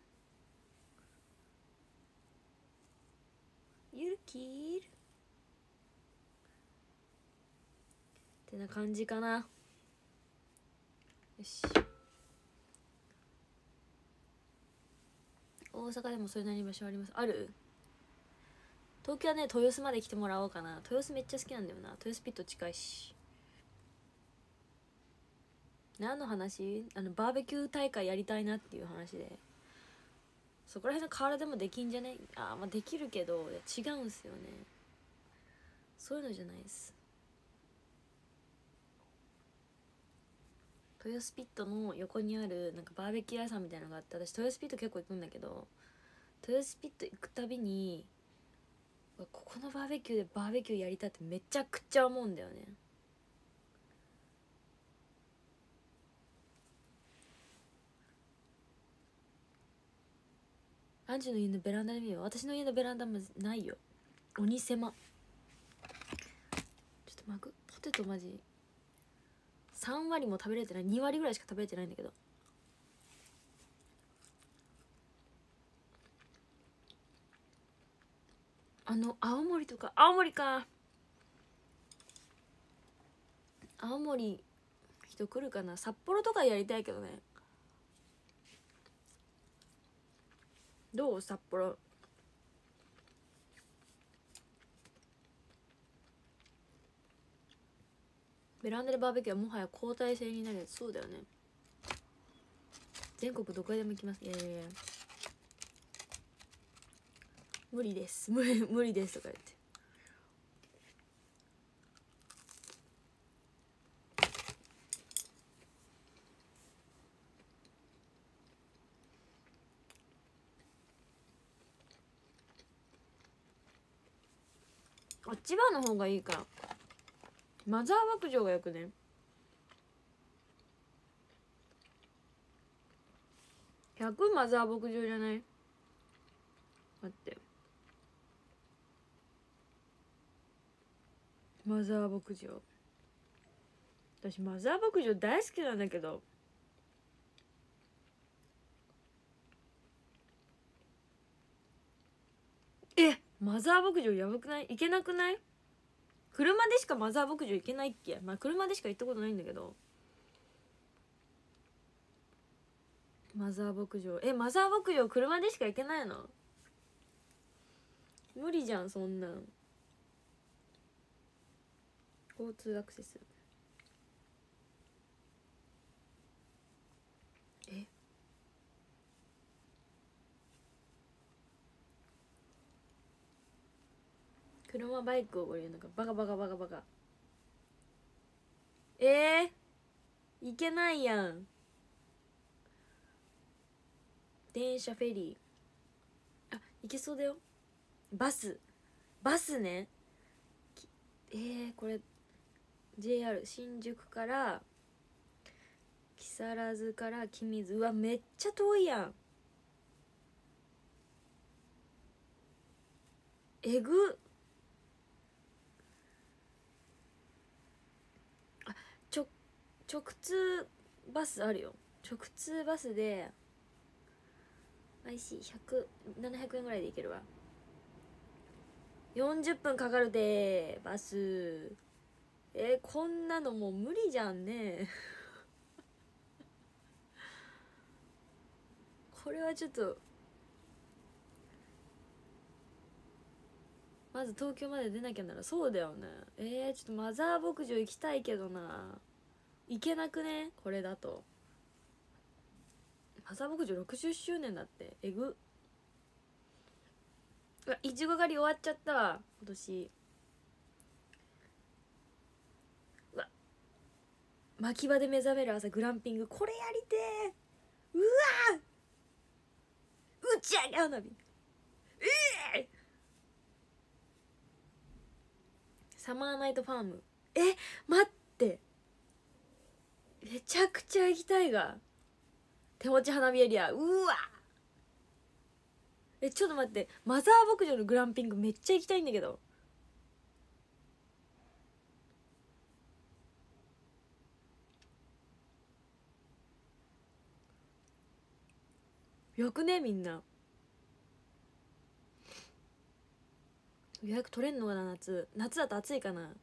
ゆるきーるってな感じかな。よし、大阪でもそれなりに場所あります？ある？東京はね豊洲まで来てもらおうかな。豊洲めっちゃ好きなんだよな。豊洲ピット近いし。何の話？あのバーベキュー大会やりたいなっていう話で、そこら辺の河原でもできんじゃね？あ、まあできるけど違うんすよね。そういうのじゃないです。豊洲ピットの横にあるなんかバーベキュー屋さんみたいなのがあって、私豊洲ピット結構行くんだけど、豊洲ピット行くたびにここのバーベキューでバーベキューやりたいってめちゃくちゃ思うんだよね。アンジュの家のベランダで見よう。私の家のベランダもないよ。鬼狭。ちょっとマグポテトマジさん割も食べれてない。に割ぐらいしか食べれてないんだけど。あの青森とか、青森か青森人来るかな。札幌とかやりたいけどね。どう？札幌ベランダでバーベキューはもはや交代制になるやつ。そうだよね。全国どこへでも行きます。いやいやいや無理です無理無理ですとか言って。あっちばの方がいいか。マザー牧場がよくね。ひゃくマザー牧場じゃない？待ってマザー牧場私マザー牧場大好きなんだけど。え、マザー牧場やばくない？行けなくない？車でしかマザー牧場行けないっけ？まあ車でしか行ったことないんだけど。マザー牧場、え、マザー牧場車でしか行けないの？無理じゃんそんなん。交通アクセス、え、車バイクを降りるのか、バカバカバカバカ。えー、行けないやん。電車、フェリー、あ、行けそうだよ。バス、バスね。えー、これ ジェイアール 新宿から木更津から君津、うわめっちゃ遠いやん。えぐっ。あ、ちょ直通バスあるよ。直通バスで アイシーひゃく、ななひゃくえんぐらいで行けるわ。よんじゅっぷんかかるでバス。えー、こんなのもう無理じゃんねこれはちょっと、まず東京まで出なきゃなら。そうだよね。えー、ちょっとマザー牧場行きたいけどな。行けなくねこれだと。マザー牧場ろくじゅっしゅうねんだって。えぐっ。うわ、いちご狩り終わっちゃったわ今年。うわ、牧場で目覚める朝グランピング、これやりてー。うわー、打ち上げ花火、ええー、サマーナイトファーム、え、待って、めちゃくちゃ行きたいが。手持ち花火エリア、うわ、え、ちょっと待って、マザー牧場のグランピングめっちゃ行きたいんだけど。よくねみんな。予約取れんのかな。夏夏だと暑いかな。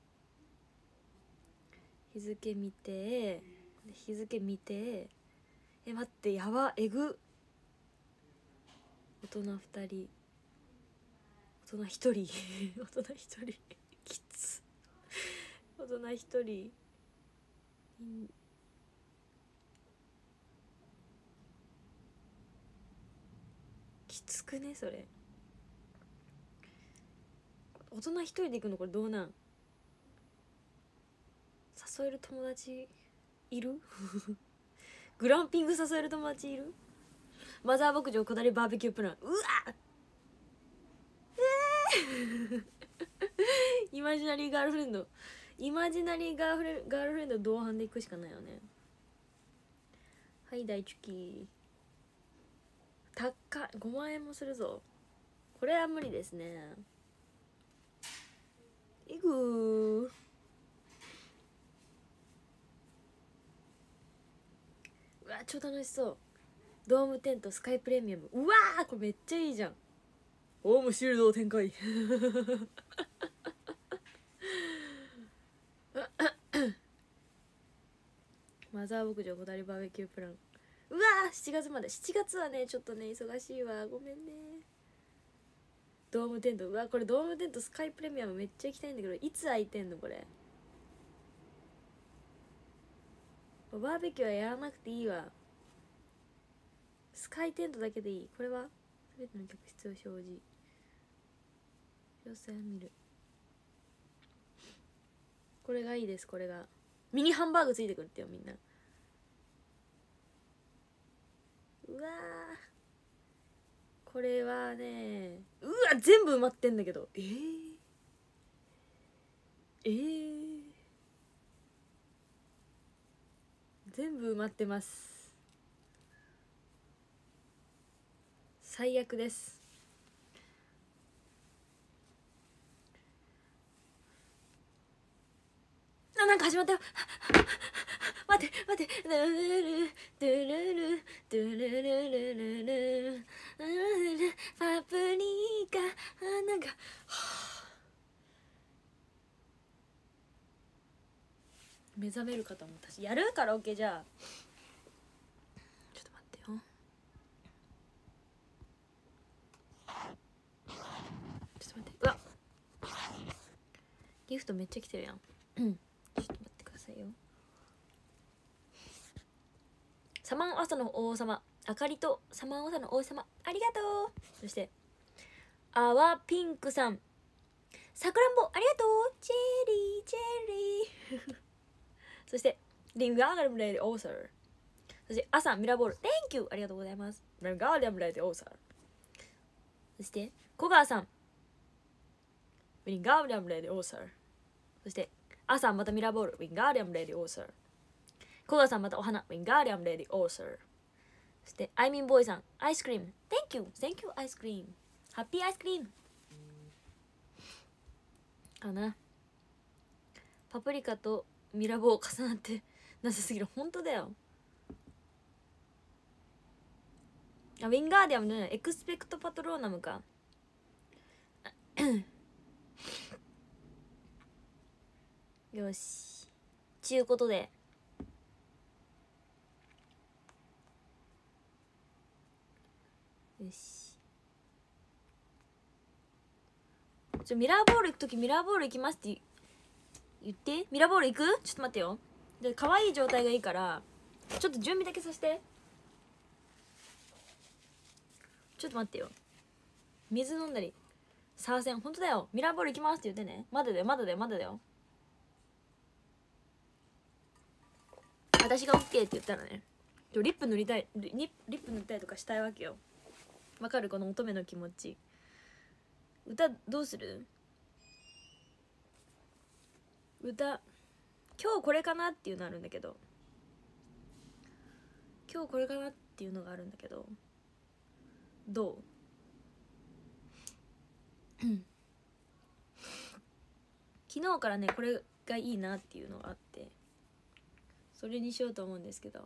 日付見て、日付見て、え、待って、やば、えぐ。大人ふたり、大人ひとり大人ひとりきつ。大人ひとり、きつくねそれ。大人一人で行くのこれどうなん？誘える友達いるグランピング誘える友達いる？マザー牧場下りバーベキュープラン、うわっ、えーイマジナリーガールフレンド、イマジナリーガーフレガールフレンド同伴で行くしかないよね。はい大チュキ高っ、ごまんえんもするぞ。これは無理ですね。いぐー、うわ超楽しそう。ドームテントスカイプレミアム、うわーこれめっちゃいいじゃん。ホームシールドを展開マザー牧場下りバーベキュープラン、うわーしちがつまで。しちがつはねちょっとね忙しいわ、ごめんね。ドームテント、うわこれドームテントスカイプレミアムめっちゃ行きたいんだけど、いつ空いてんのこれ。バーベキューはやらなくていいわ。スカイテントだけでいい。これは全ての客室を表示、詳細を見る、これがいいです。これがミニハンバーグついてくるってよみんな。うわーこれはね、うわ全部埋まってんだけど、えー、えー、全部埋まってます。最悪です。ああ、なんか始まったよ。待って待って。ドゥルルドゥルルドゥルルルルルパプリカ。あ、なんか目覚めるかと思ったし。やるカラオケじゃあ。ちょっと待ってよ。ちょっと待って。うわ、ギフトめっちゃ来てるやん。うん、ちょっと待ってくださいよ。サマン朝の王様、あかりとサマン朝の王様、ありがとう。そしてあわピンクさん、さくらんぼありがとう。チェリーチェリーそしてリンガーダムレイディオーサー。そして朝ミラボール Thank you ありがとうございます。リンガーダムレイディオーサー。そして小川さん、リンガーダムレイディオーサー。そして朝またミラボール、ウィンガーディアムレディオーサー。小川さんまたお花、ウィンガーディアムレディオーサー。そしてアイミンボーイさん、アイスクリーム Thank you Thank you アイスクリーム、ハッピーアイスクリームかな。パプリカとミラボー重なってなさすぎる。本当だよ。あ、ウィンガーディアムのエクスペクトパトローナムかよし、ちゅうことでよし、ちょミラーボール行くときミラーボール行きますって言って。ミラーボール行く？ちょっと待ってよ。で可愛い状態がいいからちょっと準備だけさせて。ちょっと待ってよ。水飲んだりサーセン。本当だよ。ミラーボール行きますって言ってね。まだだよまだだよまだだよ。私が OK って言ったらね、リップ塗りたい、リリップ塗りたいとかしたいわけよ。わかる？この乙女の気持ち。歌どうする？歌今日これかなっていうのあるんだけど、今日これかなっていうのがあるんだけど、どう？昨日からねこれがいいなっていうのがあって、それにしようと思うんですけど、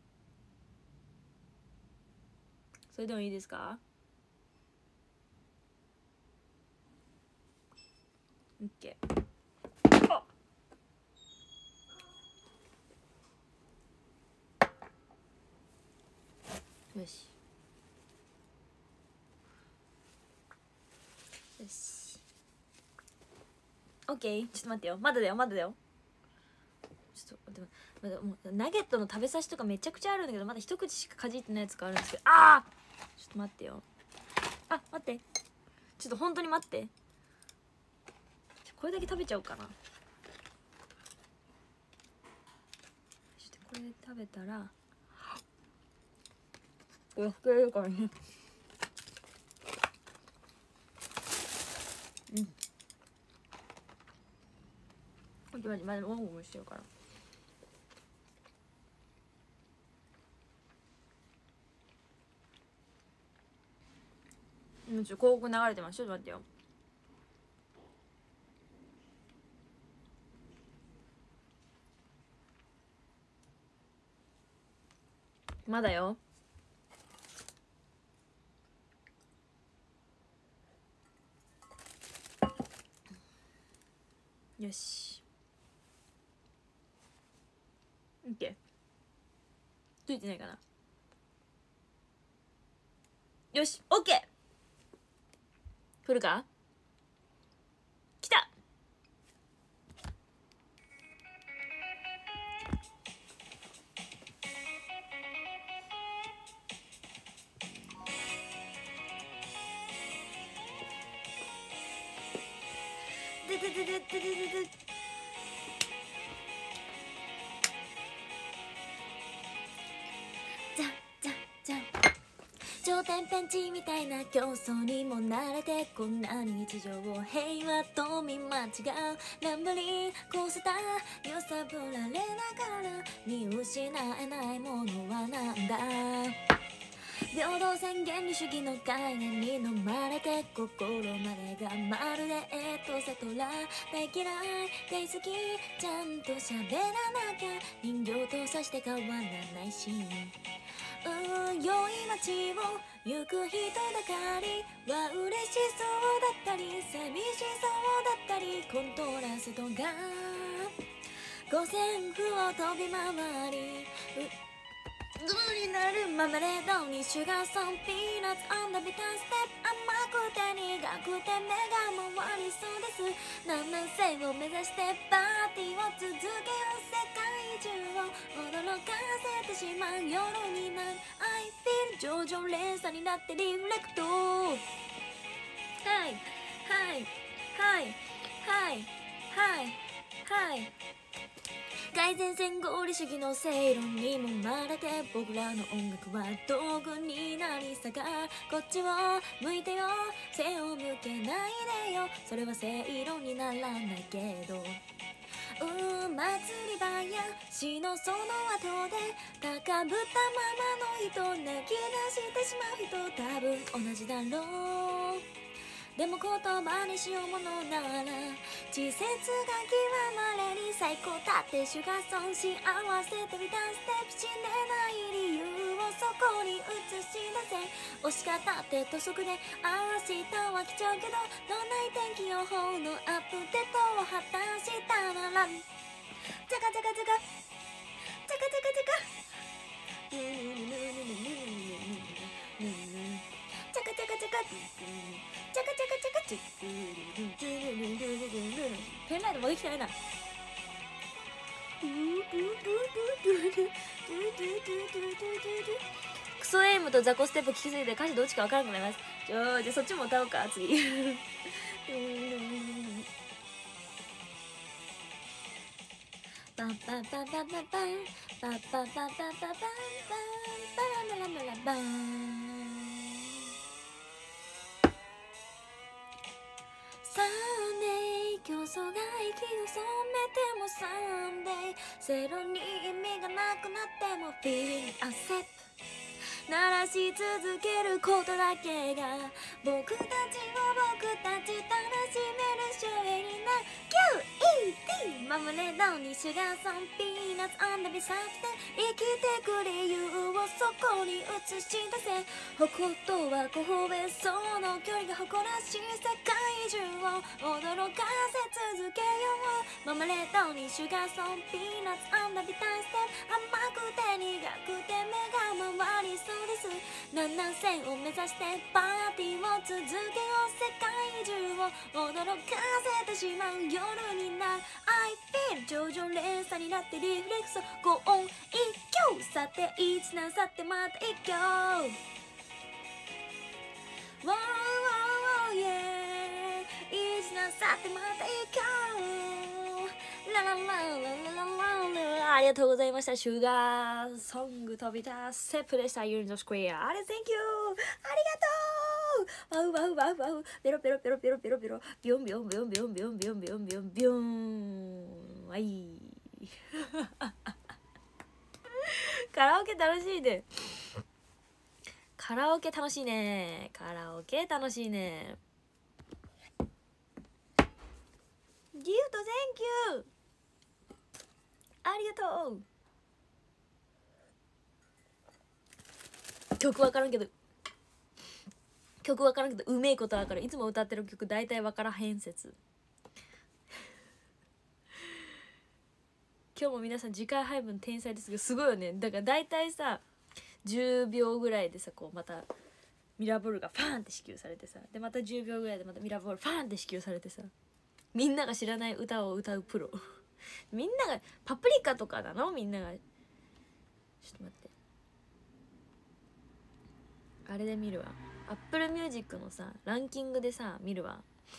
それでもいいですか？ OK。 あよしよし OK。 ちょっと待ってよ、まだだよまだだよ。ちょっとでもまだもうナゲットの食べさしとかめちゃくちゃあるんだけど、まだ一口しかかじってないやつがあるんですけど、ああちょっと待ってよ。あ、待って、ちょっと本当に待って、これだけ食べちゃおうかな。そしてこれ食べたらこれ膨れるからね。うん。待って待って、まだもぐもぐしてるから。うん、ちょっと広告流れてます。ちょっと待ってよ。まだよ。よし。オッケー。ついてないかな。よし、オッケー。来るか？来た。でででででででで。じゃじゃじゃ頂点ペンチみたいな競争にも慣れて、こんな日常を平和と見間違うランブリーコースター、揺さぶられながら見失えないものはなんだ。 平等宣言に主義の概念に飲まれて心までがまるでエトセトラ大嫌い大好きちゃんと喋らなきゃ人形とさして変わらないしうん良い街を行く人だかりは嬉しそうだったり寂しそうだったりコントラストが五線譜を飛び回りグーになるママレードにシュガーソンピーナッツアンダービターステップ甘くて苦くて目が回りそうです何年生を目指してパーティーを続けよう世界中を驚かせてしまう夜になる I feel 上々連鎖になってリフレクトはいはいはいはいはいはい改善線合理主義の正論にもまれて僕らの音楽は道具になり下がこっちを向いてよ背を向けないでよそれは正論にならないけどうーん祭り場や死のその後で高ぶったままの人泣き出してしまう人多分同じだろうでも言葉にしようものなら稚拙が極まれに最高だってシュガーソン幸せてみたステップ死ねない理由をそこに映し出せ押し方って土足で明日は貴重けどどんない天気予報のアップデートを果たしたならジャカジャカジャカジャカジャカジャカジャカジャカジャカジャカチャカチャカチャカチペンライトもできてないなクソエイムとザコステップ聞きすぎて歌詞どっちか分からなくなりますじゃあじゃあそっちも歌おうか次パンパンパンパンパンパンパンパンパンパンパンパンパンパンパンパンパンパンサンデー競争が息を染めてもサンデーセロに意味がなくなっても Feeling accept 鳴らし続けることだけが僕たちを僕たち楽しめる勝利になる キューイーティー マムレードにシュガーソンピーナッツアンダービサクて生きてく理由をそこに映し出せ誇とは微笑そうの距離が誇らしい世界中を驚かせ続けようマムレードにシュガーソンピーナッツアンダービターステップ甘くて苦くて目が回りそうです南南線を目指してパーティーを続けよう世界中を驚かせてしまう夜になる I feel 上々連鎖になってリフレクソゴーン一挙さていつなさってまた一挙 Wow wow yeah いつなさってまた一挙ララララララララありがとうございましたシュガーソング飛びたセプレスターユニゾスクエアあれ Thank you ありがとうワウワウワウワウペロペロペロペロペロペロビョンビョンビョンビョンビョンビョンビョンビョンビョンはいカラオケ楽しいねカラオケ楽しいねカラオケ楽しいねギフト Thank you ありがとう曲わからんけど曲わからんけどうめえことわかるいつも歌ってる曲大体わからへん説今日も皆さん時間配分天才ですけどすごいよねだから大体さじゅうびょうぐらいでさこうまたミラーボールがファーンって支給されてさでまたじゅうびょうぐらいでまたミラーボールファーンって支給されてさみんなが知らない歌を歌うプロみんながパプリカとかなのみんながちょっと待ってあれで見るわアップルミュージックのさランキングでさ見るわ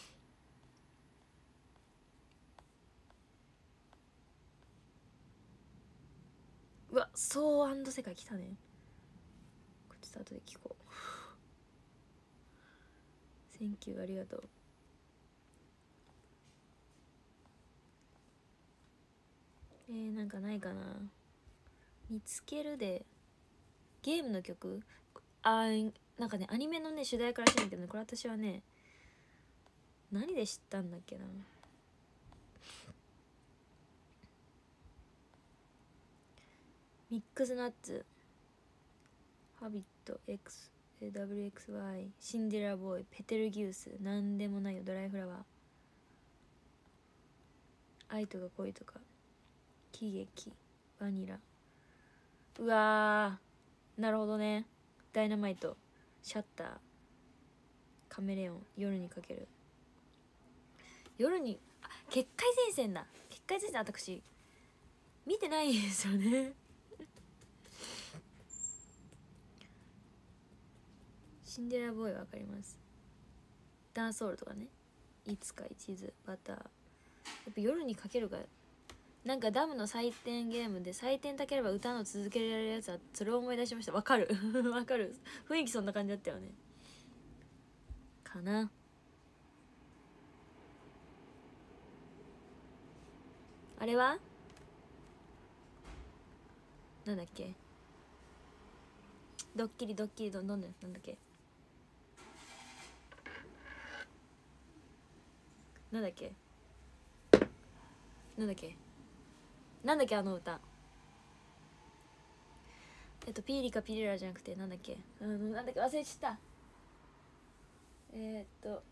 うわそう世界来たねこっちょっと後で聞こうセンキューありがとうえー、なんかないかな見つけるでゲームの曲あーなんかねアニメのね主題歌らしいんだけどね、これ私はね何で知ったんだっけな。ミックスナッツ、ハビット X、ダブリューエックスワイ、シンデレラボーイ、ペテルギウス、なんでもないよ、ドライフラワー、愛とか恋とか、喜劇、バニラ。うわー、なるほどね。ダイナマイト、シャッター、カメレオン、夜にかける、夜に、あ、結界戦線だ。結界戦線私見てないですよねシンデレラボーイわかります。ダンソールとかね、いつか一途、バター、やっぱ夜にかけるが、なんかダムの採点ゲームで採点たければ歌の続けられるやつは、それを思い出しました。わかるわかる、雰囲気そんな感じだったよね。かな。あれはなんだっけ、ドッキリドッキリどんどんなんだっけ、なんだっけなんだっけなんだっけあの歌、えっとピーリかピリラじゃなくてなんだっけ、うん、なんだっけ忘れちゃった。えー、っと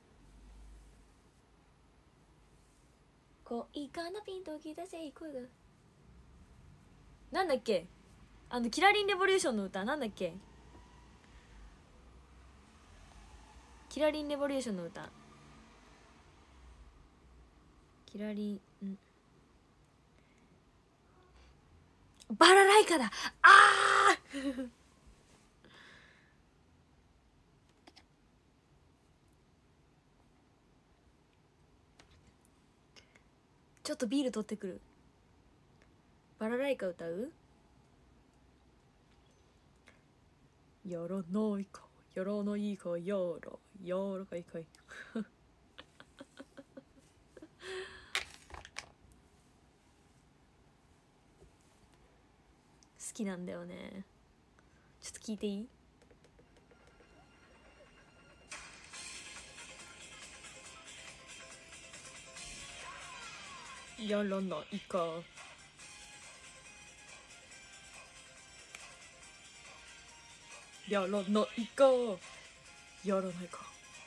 恋かなピンときたせい声がなんだっけ、あのキラリンレボリューションの歌なんだっけ、キラリンレボリューションの歌、キラリンんバラライカだ。あーちょっとビール取ってくる。バラライカ歌う？やらないかやらないかやらやらかいかい好きなんだよね。ちょっと聞いていい？やらないかやらないかやらないか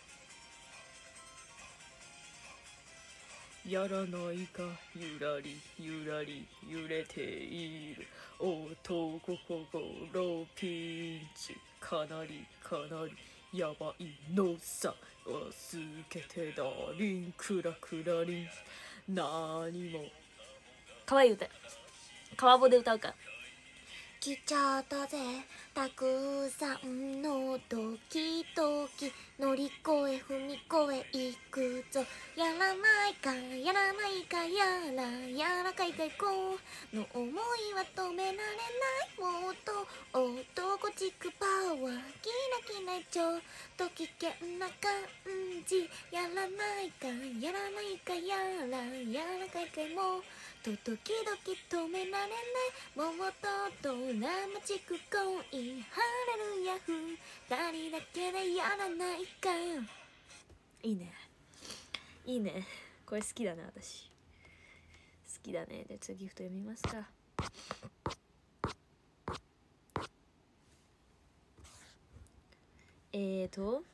やらないか、ゆらりゆらり揺れている男心ピンチ、かなりかなりやばいのさ、忘けてだリンクラクラリン、何もかわいい歌、川ボで歌うか。来ちゃったぜたくさんのドキドキ、乗り越え踏み越えいくぞ、やらないかやらないかやらやらかいかいこうの思いは止められない、もっと男チックパワーキラキラちょっと危険な感じ、やらないかやらないかやらやらかいかいもうと時々止められない、もっとドラマチック恋、ハレルヤふたりだけでやらないか。いいねいいね、これ好きだね、私好きだね。で次ギフト読みますか。えーと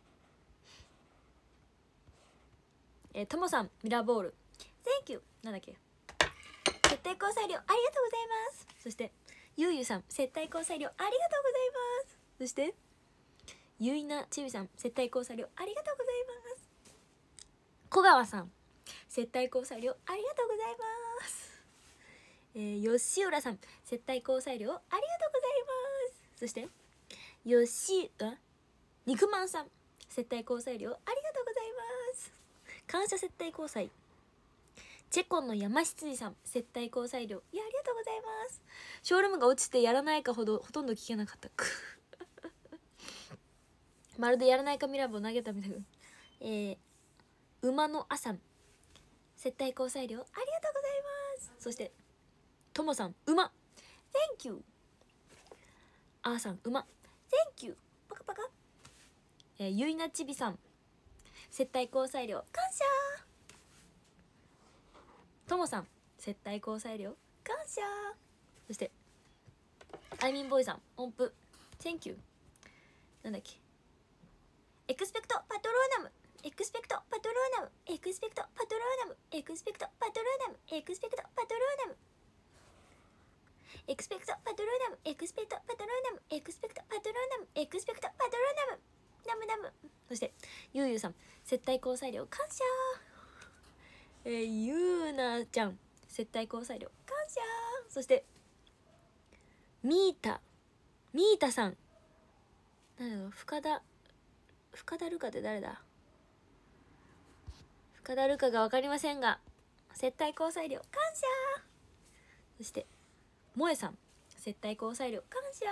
えー、ともさんミラーボール Thank you なんだっけ、接待交際料ありがとうございます。そしてゆうゆさん接待交際料ありがとうございます。そしてゆいなちびさん接待交際料ありがとうございます。小川さん接待交際料ありがとうございます。えー、吉浦さん接待交際料ありがとうございます。そして吉あ肉まんさん接待交際料ありがとうございます。感謝接待交際、チェコンの山羊さん接待交際料いやありがとうございます。ショールームが落ちてやらないかほどほとんど聞けなかったまるでやらないかミラボを投げたみたいな。えー、馬の朝接待交際料ありがとうございます。そしてともさん馬 Thank you、あーさん馬 Thank you、 えー、ゆいなちびさん接待交際料感謝。ともさん接待交際料感謝。そしてあいみんボーイさん音符 Thank you。 なんだっけ、エクスペクトパトローナムエクスペクトパトローナムエクスペクトパトローナムエクスペクトパトローナムエクスペクトパトローナムエクスペクトパトローナムエクスペクトパトローナムエクスペクトパトローナムエクスペクトパトローナムナムナム。そしてゆうゆうさん接待交際料感謝。えー、ゆうなちゃん接待交際料感謝。そしてみーたみーたさん、なんだろう、深田深田るかって誰だ、深田るかが分かりませんが接待交際料感謝。そしてもえさん接待交際料感謝。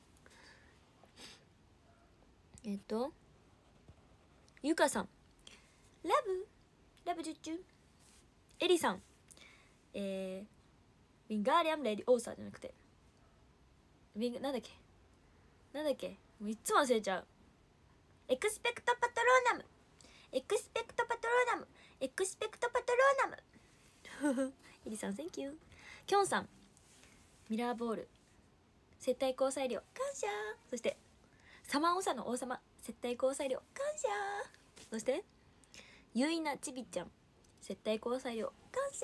えっとゆかさんラブラブチュッチュ。エリさんえー、ウィンガーリアムレディオーサーじゃなくてウィンなんだっけなんだっけもういっつも忘れちゃう。エクスペクトパトローナムエクスペクトパトローナムエクスペクトパトローナムエリさん Thank you。 きょんさんミラーボール接待交際料感謝。そしてサマンオサの王様接待交際料感謝。そしてゆいなちびちゃん接待交際料感謝。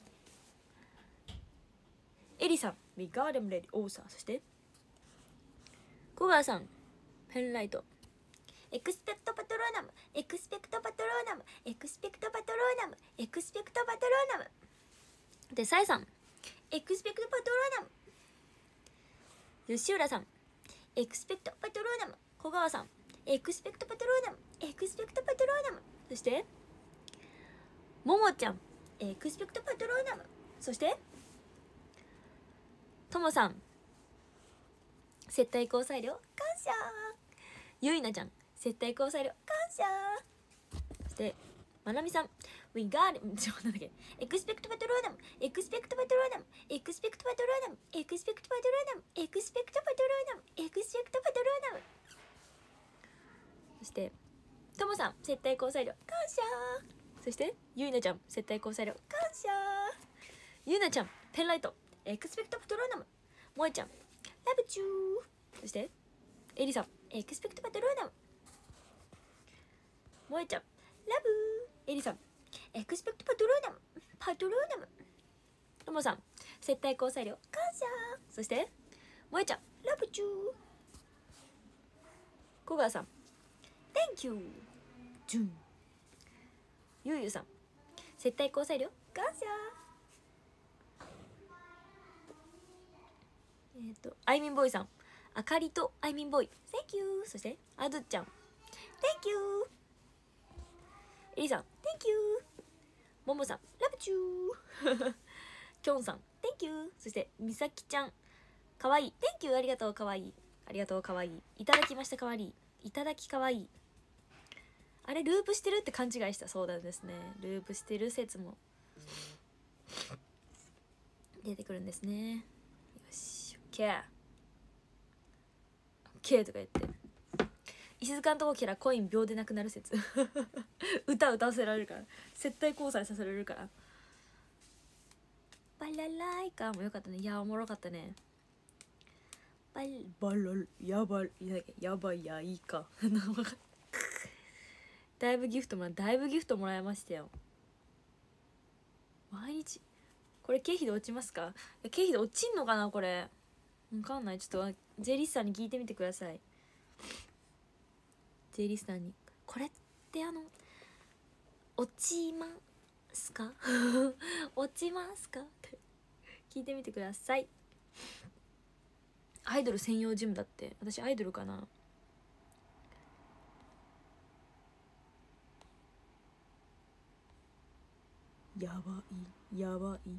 エリさんウィガーデムレディオーサー。そして小川さんペンライトエクスペクトパトローナムエクスペクトパトローナムエクスペクトパトローナムエクスペクトパトローナム。でサイさんエクスペクトパトローナム。吉浦さんエクスペクトパトローナム。小川さんエクスペクトパトローナムエクスペクトパトローナム。そしてももちゃんエクスペクトパトローナム。そしてともさん接待交際料感謝。ゆいなちゃん接待交際料感謝。そしてまなみさんウィンガーデンちょなんだっけエクスペクトパトローナムエクスペクトパトローナムエクスペクトパトローナムエクスペクトパトローナムエクスペクトパトローナムエクスペクトパトローナム。そしてともさん接待交際料感謝。そしてゆいなちゃん接待交際料感謝。ゆいなちゃんペンライトエクスペクトパトローナム。もえちゃんラブチュー。そしてエリさんエクスペクトパトローナム。もえちゃんラブエリさんエクスペクトパトローナムパトローナム。ともさん接待交際料感謝。そしてもえちゃんラブチュー。小川さん Thank you ジュン。ゆうゆうさん接待交際料感謝。えっ、ー、とあいみんボーイさんあかりとあいみんボーイ Thank you。 そしてあずちゃん Thank you。 えりさん Thank you。 ももさんラブチューきょんさん Thank you。 そしてみさきちゃんかわいい Thank you。 ありがとうかわいいありがとうかわいいいただきましたかわいいいただきかわいい。あれループしてるって勘違いした。そうなんですね、ループしてる説も出てくるんですね。よし OK OK とか言って石塚のとこ来たらコイン秒でなくなる説歌歌わせられるから接待交際させられるからバラライカもよかったね。いやおもろかったね。ババラやばいやばいやいいかだいぶギフトもらだいぶギフトもらいましたよ。毎日これ経費で落ちますか。経費で落ちんのかなこれわかんない。ちょっとジェリスさんに聞いてみてください。ジェリスさんにこれってあの落ちますか落ちますかって聞いてみてください。アイドル専用ジムだって。私アイドルかな。やばいやばい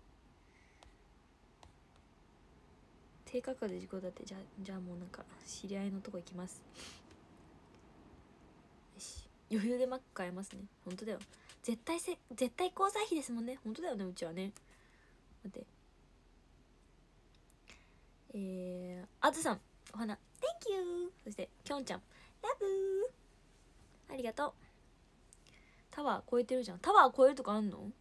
低価格で事故だって。じゃあじゃあもうなんか知り合いのとこ行きます。よし余裕でマック買えますね。本当だよ絶対せ絶対交際費ですもんね。本当だよねうちはね。待ってえー、あずさんお花 Thank you。 そしてきょんちゃんラブありがとう。タワー超えてるじゃん。タワー超えるとかあんの？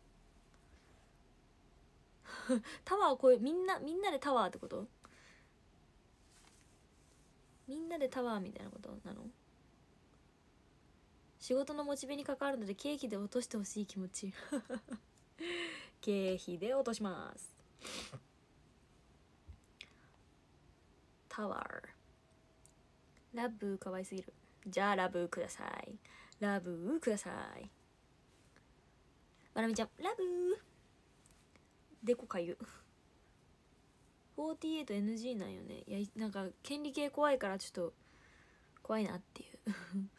タワー超え、みんなみんなでタワーってこと？みんなでタワーみたいなことなの？仕事のモチベに関わるので経費で落としてほしい気持ち。経費で落とします。タワー。ラブかわいすぎる。じゃあラブください。ラブください。まなみちゃんラブでこかゆ。フォーティーエイトエヌジー なんよね。いやなんか権利系怖いからちょっと怖いなっていう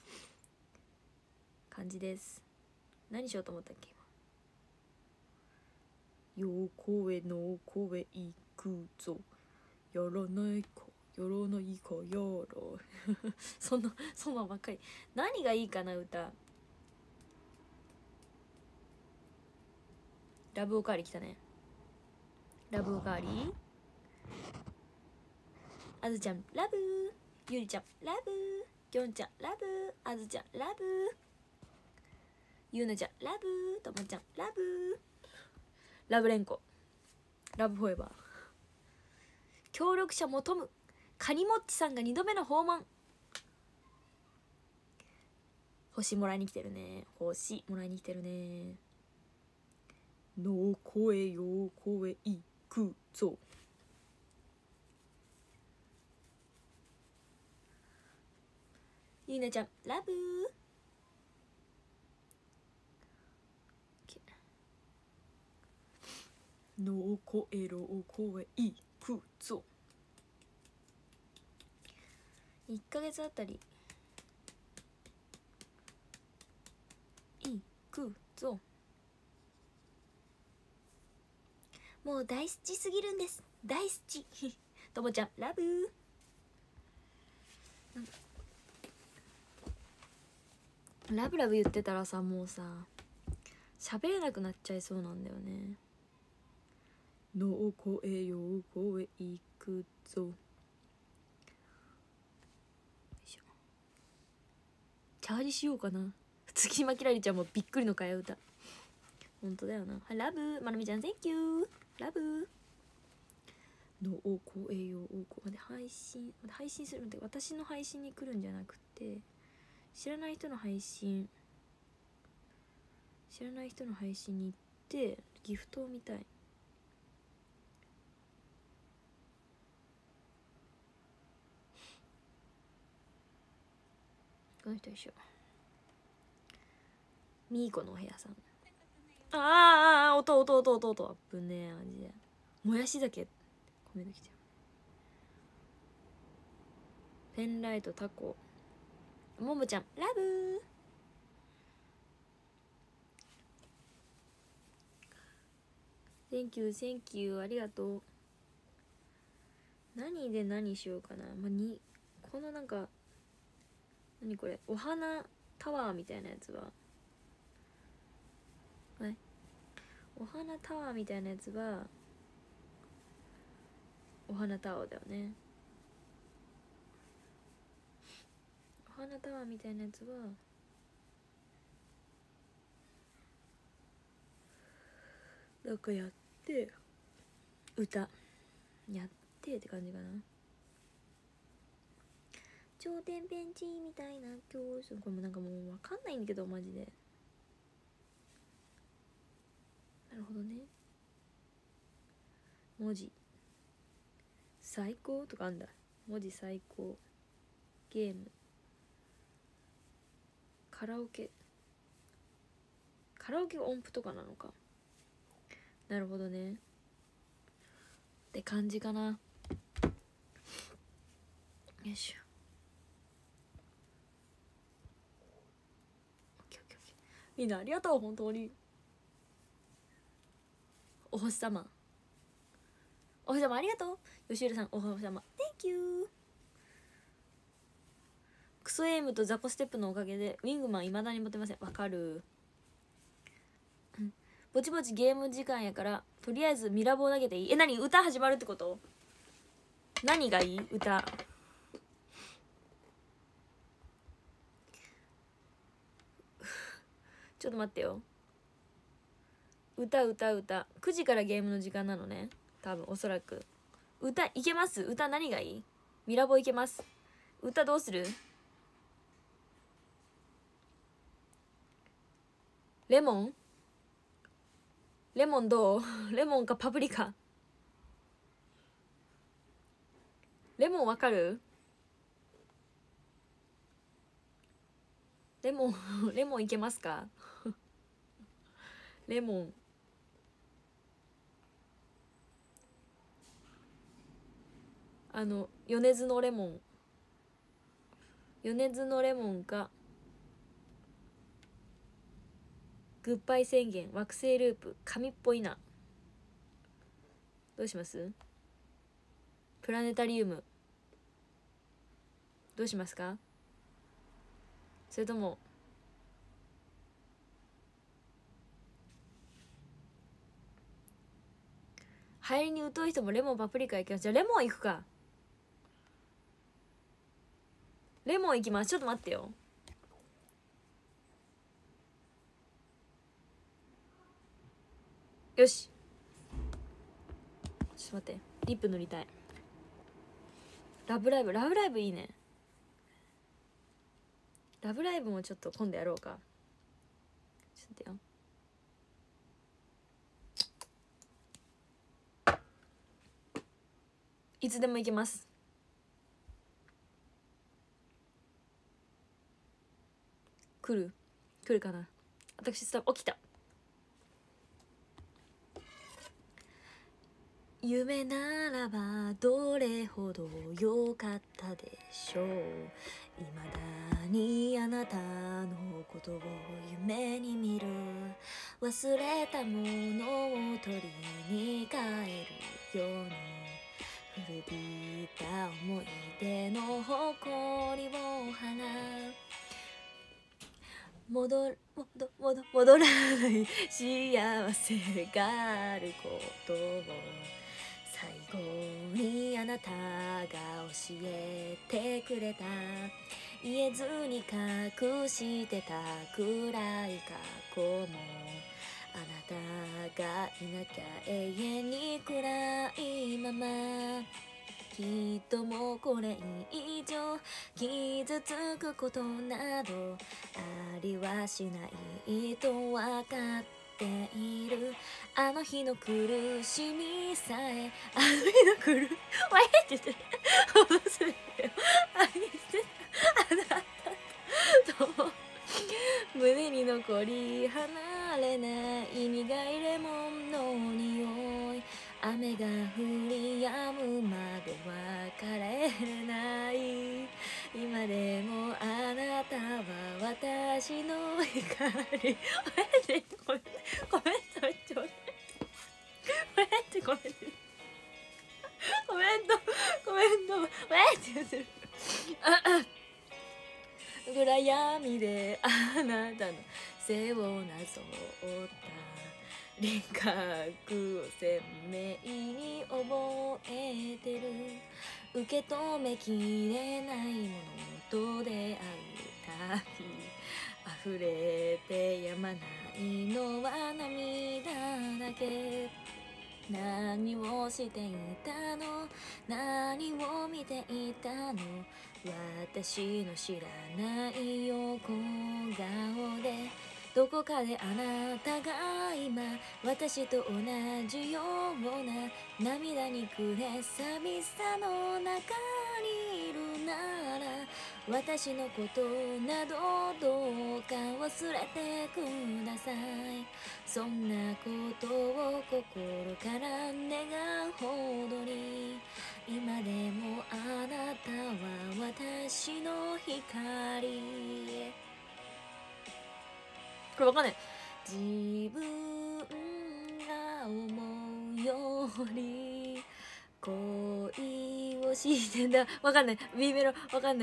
感じです。何しようと思ったっけ今。よこへのこへ行くぞ、やらないかやらないかやらそんなそんなばっかり。何がいいかな歌。ラブおかわり来たね。ラブおかわり。あずちゃんラブ、ゆりちゃんラブ、きょんちゃんラブ、あずちゃんラブ、ゆうなちゃんラブ、ともちゃんラブ、ラブレンコラブフォーエバー。協力者求む。カニモッチさんがにどめの訪問。星もらいに来てるね。星もらいに来てるね。のこへよこへ行くぞ。ゆいなちゃんラブー。のこへろこへ行くぞ。いっかげつあたり行くぞ。もう大好きすぎるんです。大好きともちゃんラブー。ラブラブ言ってたらさ、もうさ喋れなくなっちゃいそうなんだよね。のこへよこへ行くぞ。チャージしようかな。月まきらりちゃんもびっくりの替え歌。ほんとだよな。はい、ラブまなみちゃん Thank you ラブのこへよこまで配信配信するので、私の配信に来るんじゃなくて知らない人の配信知らない人の配信に行ってギフトを見たい。この人一緒。みーこのお部屋さん。ああ音音音音音ぶねえマジで。もやし酒コメント来てる。ペンライトタコももちゃんラブー。Thank you thank you ありがとう。何で何しようかな。まあ、にこのなんか何これお花タワーみたいなやつははいお花タワーみたいなやつはお花タワーだよね。お花タワーみたいなやつはなんかやって歌やってって感じかな。頂点ベンチみたいな教室。これもなんかもう分かんないんだけどマジで。なるほどね。文字最高とかあんだ。文字最高ゲームカラオケカラオケ音符とかなのか。なるほどねって感じかな。よいしょ。みんなありがとう本当に。お星様お星様ありがとう。吉浦さんお星様 Thank you。 クソエイムとザコステップのおかげでウィングマン未だに持てません。わかる。ぼちぼちゲーム時間やからとりあえずミラボー投げていい？え、何歌始まるってこと？何がいい？歌ちょっと待ってよ。歌歌歌くじからゲームの時間なのね、多分おそらく。歌いけます？歌何がいい？ミラボいけます。歌どうする？レモン？レモンどう？レモンかパプリカ？レモンわかる？レモンレモンいけますか？レモン。あの米津のレモン、米津のレモンかグッバイ宣言、惑星ループ、神っぽいな。どうします？プラネタリウムどうしますか？それとも流行りに疎い人もレモンパプリカいきます。じゃあレモンいくか。レモンいきます。ちょっと待ってよ。よし、ちょっと待って、リップ塗りたい。ラブライブ、ラブライブいいね。ラブライブもちょっと今度やろうか。ちょっと待ってよ。いつでも行けます。来る来るかな。私スタ起きた。夢ならばどれほど良かったでしょう。未だにあなたのことを夢に見る。忘れたものを取りに帰るように、古びた思い出の誇りを払う。戻る戻戻戻らない幸せがあることを最後にあなたが教えてくれた。言えずに隠してた暗い過去も、あなたがいなきゃ永遠に暗いまま。きっともうこれ以上傷つくことなどありはしないと分かっている。あの日の苦しみさえ、あの日の苦しみわえって言って戻すよ。あげてあなたと胸に残り離れない苦いレモンの匂い。雨が降り止むまで別れれない。今でもあなたは私の光。ごめんごめんごめんごめんちょうだい。ごめんってごめんってごめんとごめんとごめんって言ってる。暗闇であなたの背をなぞった輪郭を鮮明に覚えてる。受け止めきれないものと出会うたび、溢れてやまないのは涙だけ。何をしていたの、何を見ていたの、私の知らない横顔で。どこかであなたが今私と同じような涙に暮れ寂しさの中にいるなら、私のことなどどうか忘れてください。そんなことを心から願うほどに、今でもあなたは私の光。これわかんない。自分が思うより恋をしてんだ。わかんない。B メロわかんない。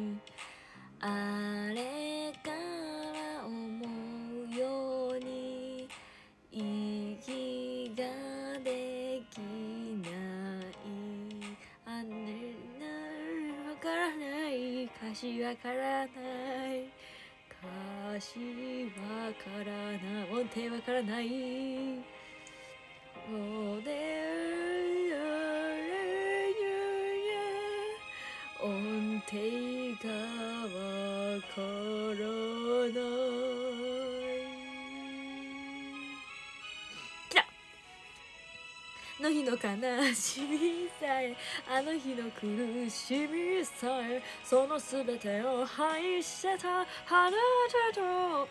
あれから思うように息ができない。あれわからない。歌詞わからない。 話わからない音程わからないおで音程がわからないきたあの日の悲しみさえあの日の苦しみさえそのすべてを愛してたあなたと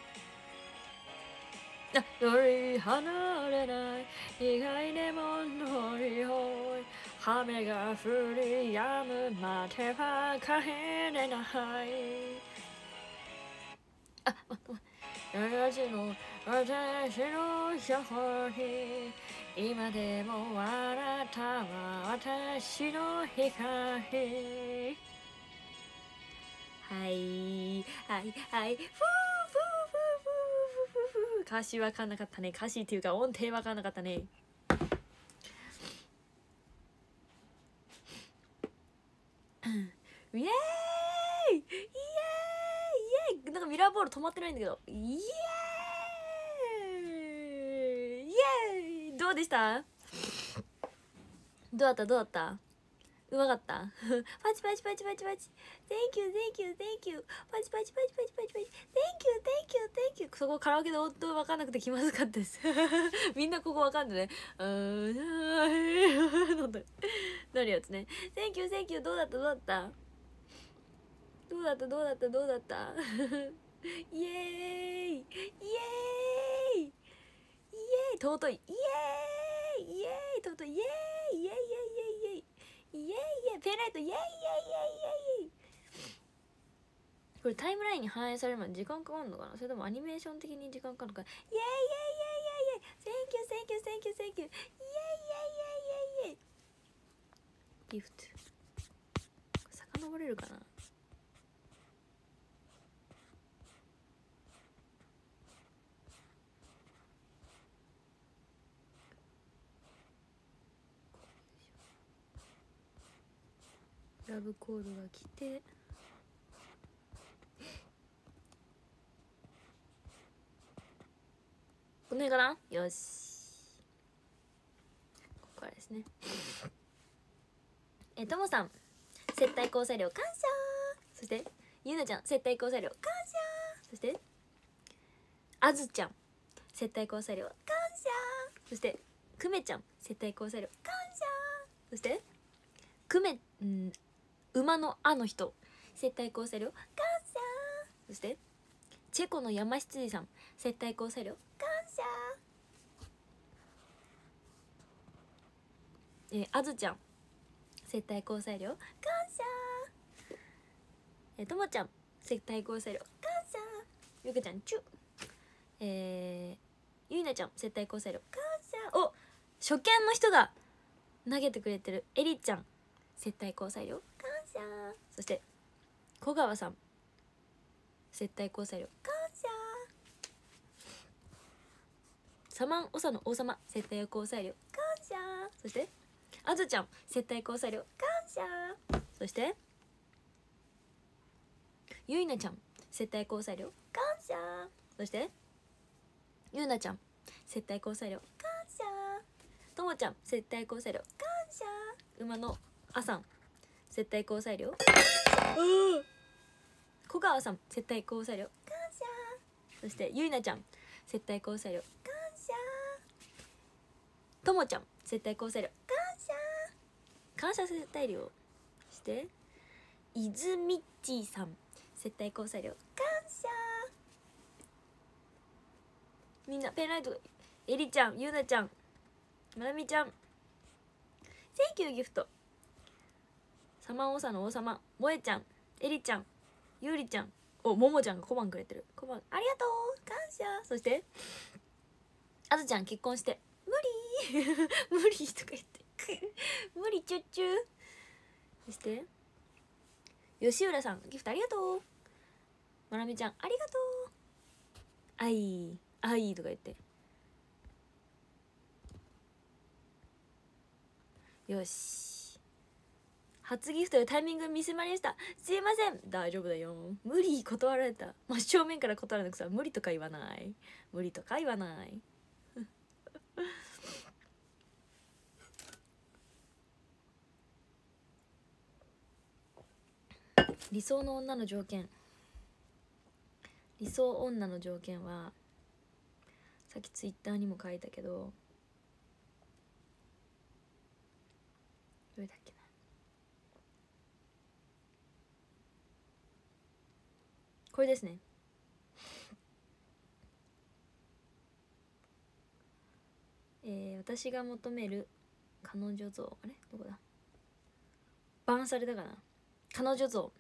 より離れない意外でも乗り追い雨が降り止むまでは帰れないあ、待って私の私のように今でもあなたは私の光はいはいはいフーフーフーフーフーフー歌詞わかんなかったね歌詞っていうか音程わかんなかったねイエーイイエーイイエーイなんかミラーボール止まってないんだけどイエーイイエーイどうでしたどうだったどうだったうまかったパチパチパチパチパチ Thank you thank you thank you パチパチパチパチパチパチ Thank you thank you thank you そこカラオケで音分かんなくて気まずかったですみんなここ分かんでねうーんなるやつね Thank you thank you どうだったどうだったどうだったどうだったどうだったイエーイイエーイイエーイ尊いイエーイイエーイ尊いイエーイイエーイイエーイイエーイイエーイイエーイイエーイペンライトイエーイイエーイイエーイイエーイこれタイムラインに反映されるまで時間かかるのかなそれともアニメーション的に時間かかるのかなイエーイイエーイイエーイイエーイ Thank you thank you thank you thank you イエーイイエーイイエーイイエーイイエーイギフト遡れるかなラブコールが来てこの辺かなよしここからですねえともさん接待交際料感謝そしてゆなちゃん接待交際料感謝そしてあずちゃん接待交際料感謝そしてくめちゃん接待交際料感謝そしてくめん馬のあの人接待交際料感謝そしてチェコの山羊さん接待交際料感謝えー、あずちゃん接待交際料感謝えー、ともちゃん接待交際料感謝ゆかちゃんチュえー、ゆいなちゃん接待交際料感謝お初見の人が投げてくれてるえりちゃん接待交際料感謝そして小川さん接待交際料感謝サマンオサの王様接待交際料感謝そしてあずちゃん接待交際料感謝そしてゆいなちゃん接待交際料感謝そしてゆうなちゃん接待交際料感謝ともちゃん接待交際料感謝馬のあさん接待交際料小川さん接待交際料感謝そしてゆいなちゃん接待交際料感謝ともちゃん接待交際料感謝感謝接待料していずみっちーさん接待交際料感謝みんなペンライトえりちゃんゆうなちゃんまなみちゃんセンキューギフトサマンオサの王様もえちゃんえりちゃんゆうりちゃんおももちゃんが小判くれてる小判ありがとう感謝そしてあずちゃん結婚して無理無理とか言って無理チュッチュそして吉浦さんギフトありがとうまなみちゃんありがとうあいあいとか言ってよし初ギフトでタイミング見せまりました。すいません。大丈夫だよ。無理断られた。真正面から断らなくさ、無理とか言わない。無理とか言わない。理想の女の条件。理想女の条件はさっきツイッターにも書いたけど、どれだっけな、これですね。えー、私が求める彼女像、あれどこだ、バンされたかな。彼女像、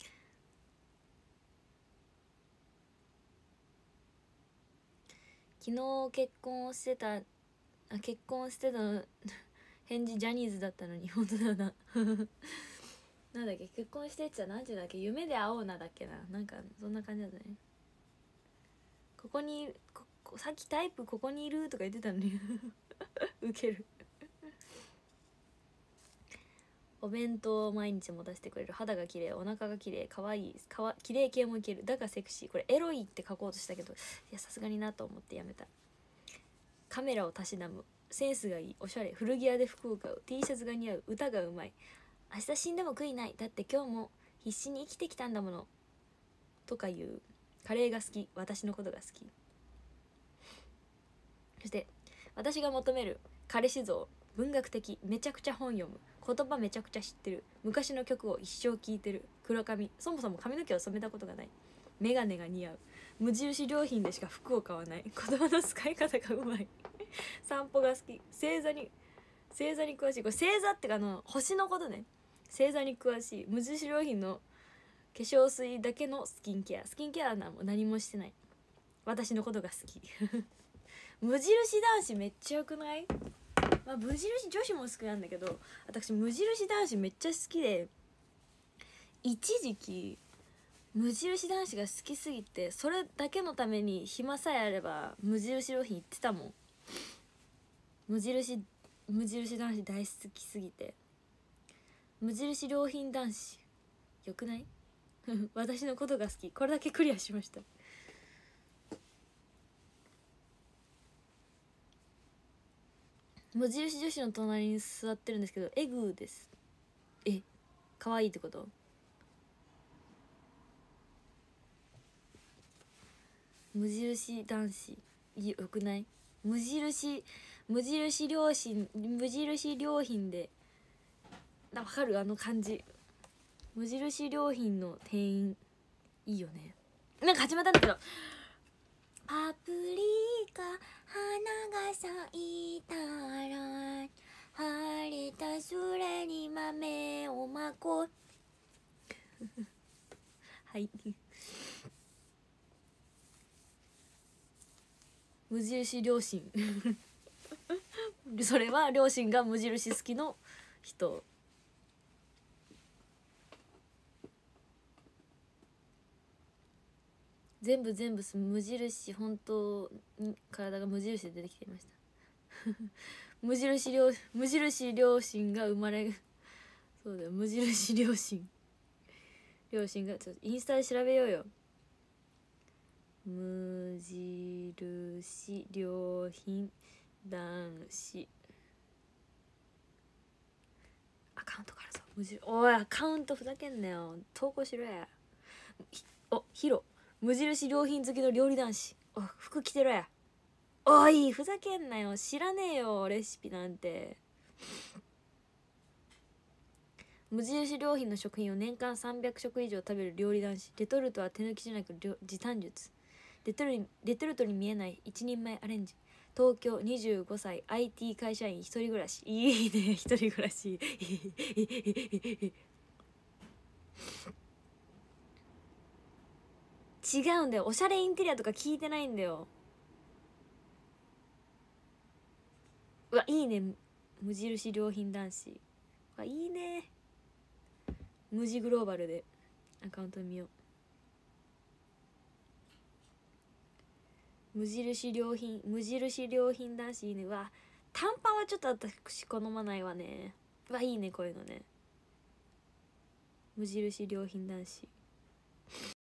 昨日結婚してた、あ結婚してたの返事ジャニーズだったのに、本当だななんだっけ、結婚してって言ったら何て言うんだっけ、夢で会おうなだっけな、なんかそんな感じだったね。ここにここさっきタイプここにいるとか言ってたのにウケるお弁当を毎日持たせてくれる、肌が綺麗、お腹が綺麗、可愛い、かわ綺麗系もいける、だがセクシー。これエロいって書こうとしたけど、いやさすがになと思ってやめた。カメラをたしなむ、センスがいい、おしゃれ、古着屋で服を買う、 T シャツが似合う、歌がうまい、明日死んでも悔いない、だって今日も必死に生きてきたんだものとかいう、カレーが好き、私のことが好き。そして私が求める彼氏像、文学的、めちゃくちゃ本読む、言葉めちゃくちゃ知ってる、昔の曲を一生聴いてる、黒髪、そもそも髪の毛を染めたことがない、メガネが似合う、無印良品でしか服を買わない、言葉の使い方がうまい散歩が好き、星座に星座に詳しい。これ星座ってかあの星のことね。星座に詳しい、無印良品の化粧水だけのスキンケア、スキンケアは何もしてない、私のことが好き無印男子めっちゃよくない？まあ、無印女子も好きなんだけど、私無印男子めっちゃ好きで、一時期無印男子が好きすぎて、それだけのために暇さえあれば無印良品行ってたもん。無印無印男子大好きすぎて、無印良品男子よくない私のことが好き。これだけクリアしました。無印女子の隣に座ってるんですけど、エグです。え、可愛いってこと？無印男子よくない？無印無印良品無印良品でわかる？あの感じ。無印良品の店員いいよね。なんか始まったんだけど、パプリカ花が咲いたら晴れた空に豆をまこうはい無印良心それは両親が無印好きの人。全部全部無印、本当に体が無印で出てきていました無印両無印両親が生まれそうだよ、無印両親両親がちょっとインスタで調べようよ。無印良品男子アカウントからさ、無印、おいアカウントふざけんなよ、投稿しろや。おヒロ無印良品好きの料理男子、お服着てろや。おいふざけんなよ、知らねえよレシピなんて。無印良品の食品を年間さんびゃくしょく以上食べる料理男子、レトルトは手抜きじゃなく時短術、レトルレトルトに見えない一人前アレンジ、東京にじゅうごさい アイティー 会社員一人暮らし、いいね一人暮らし違うんだよ、おしゃれインテリアとか聞いてないんだよ。うわいいね、無印良品男子、うわいいね。無地グローバルでアカウント見よう。無印良品無印良品男子いいね。うわ短パンはちょっと私好まないわね。うわいいねこういうのね。 無印良品男子。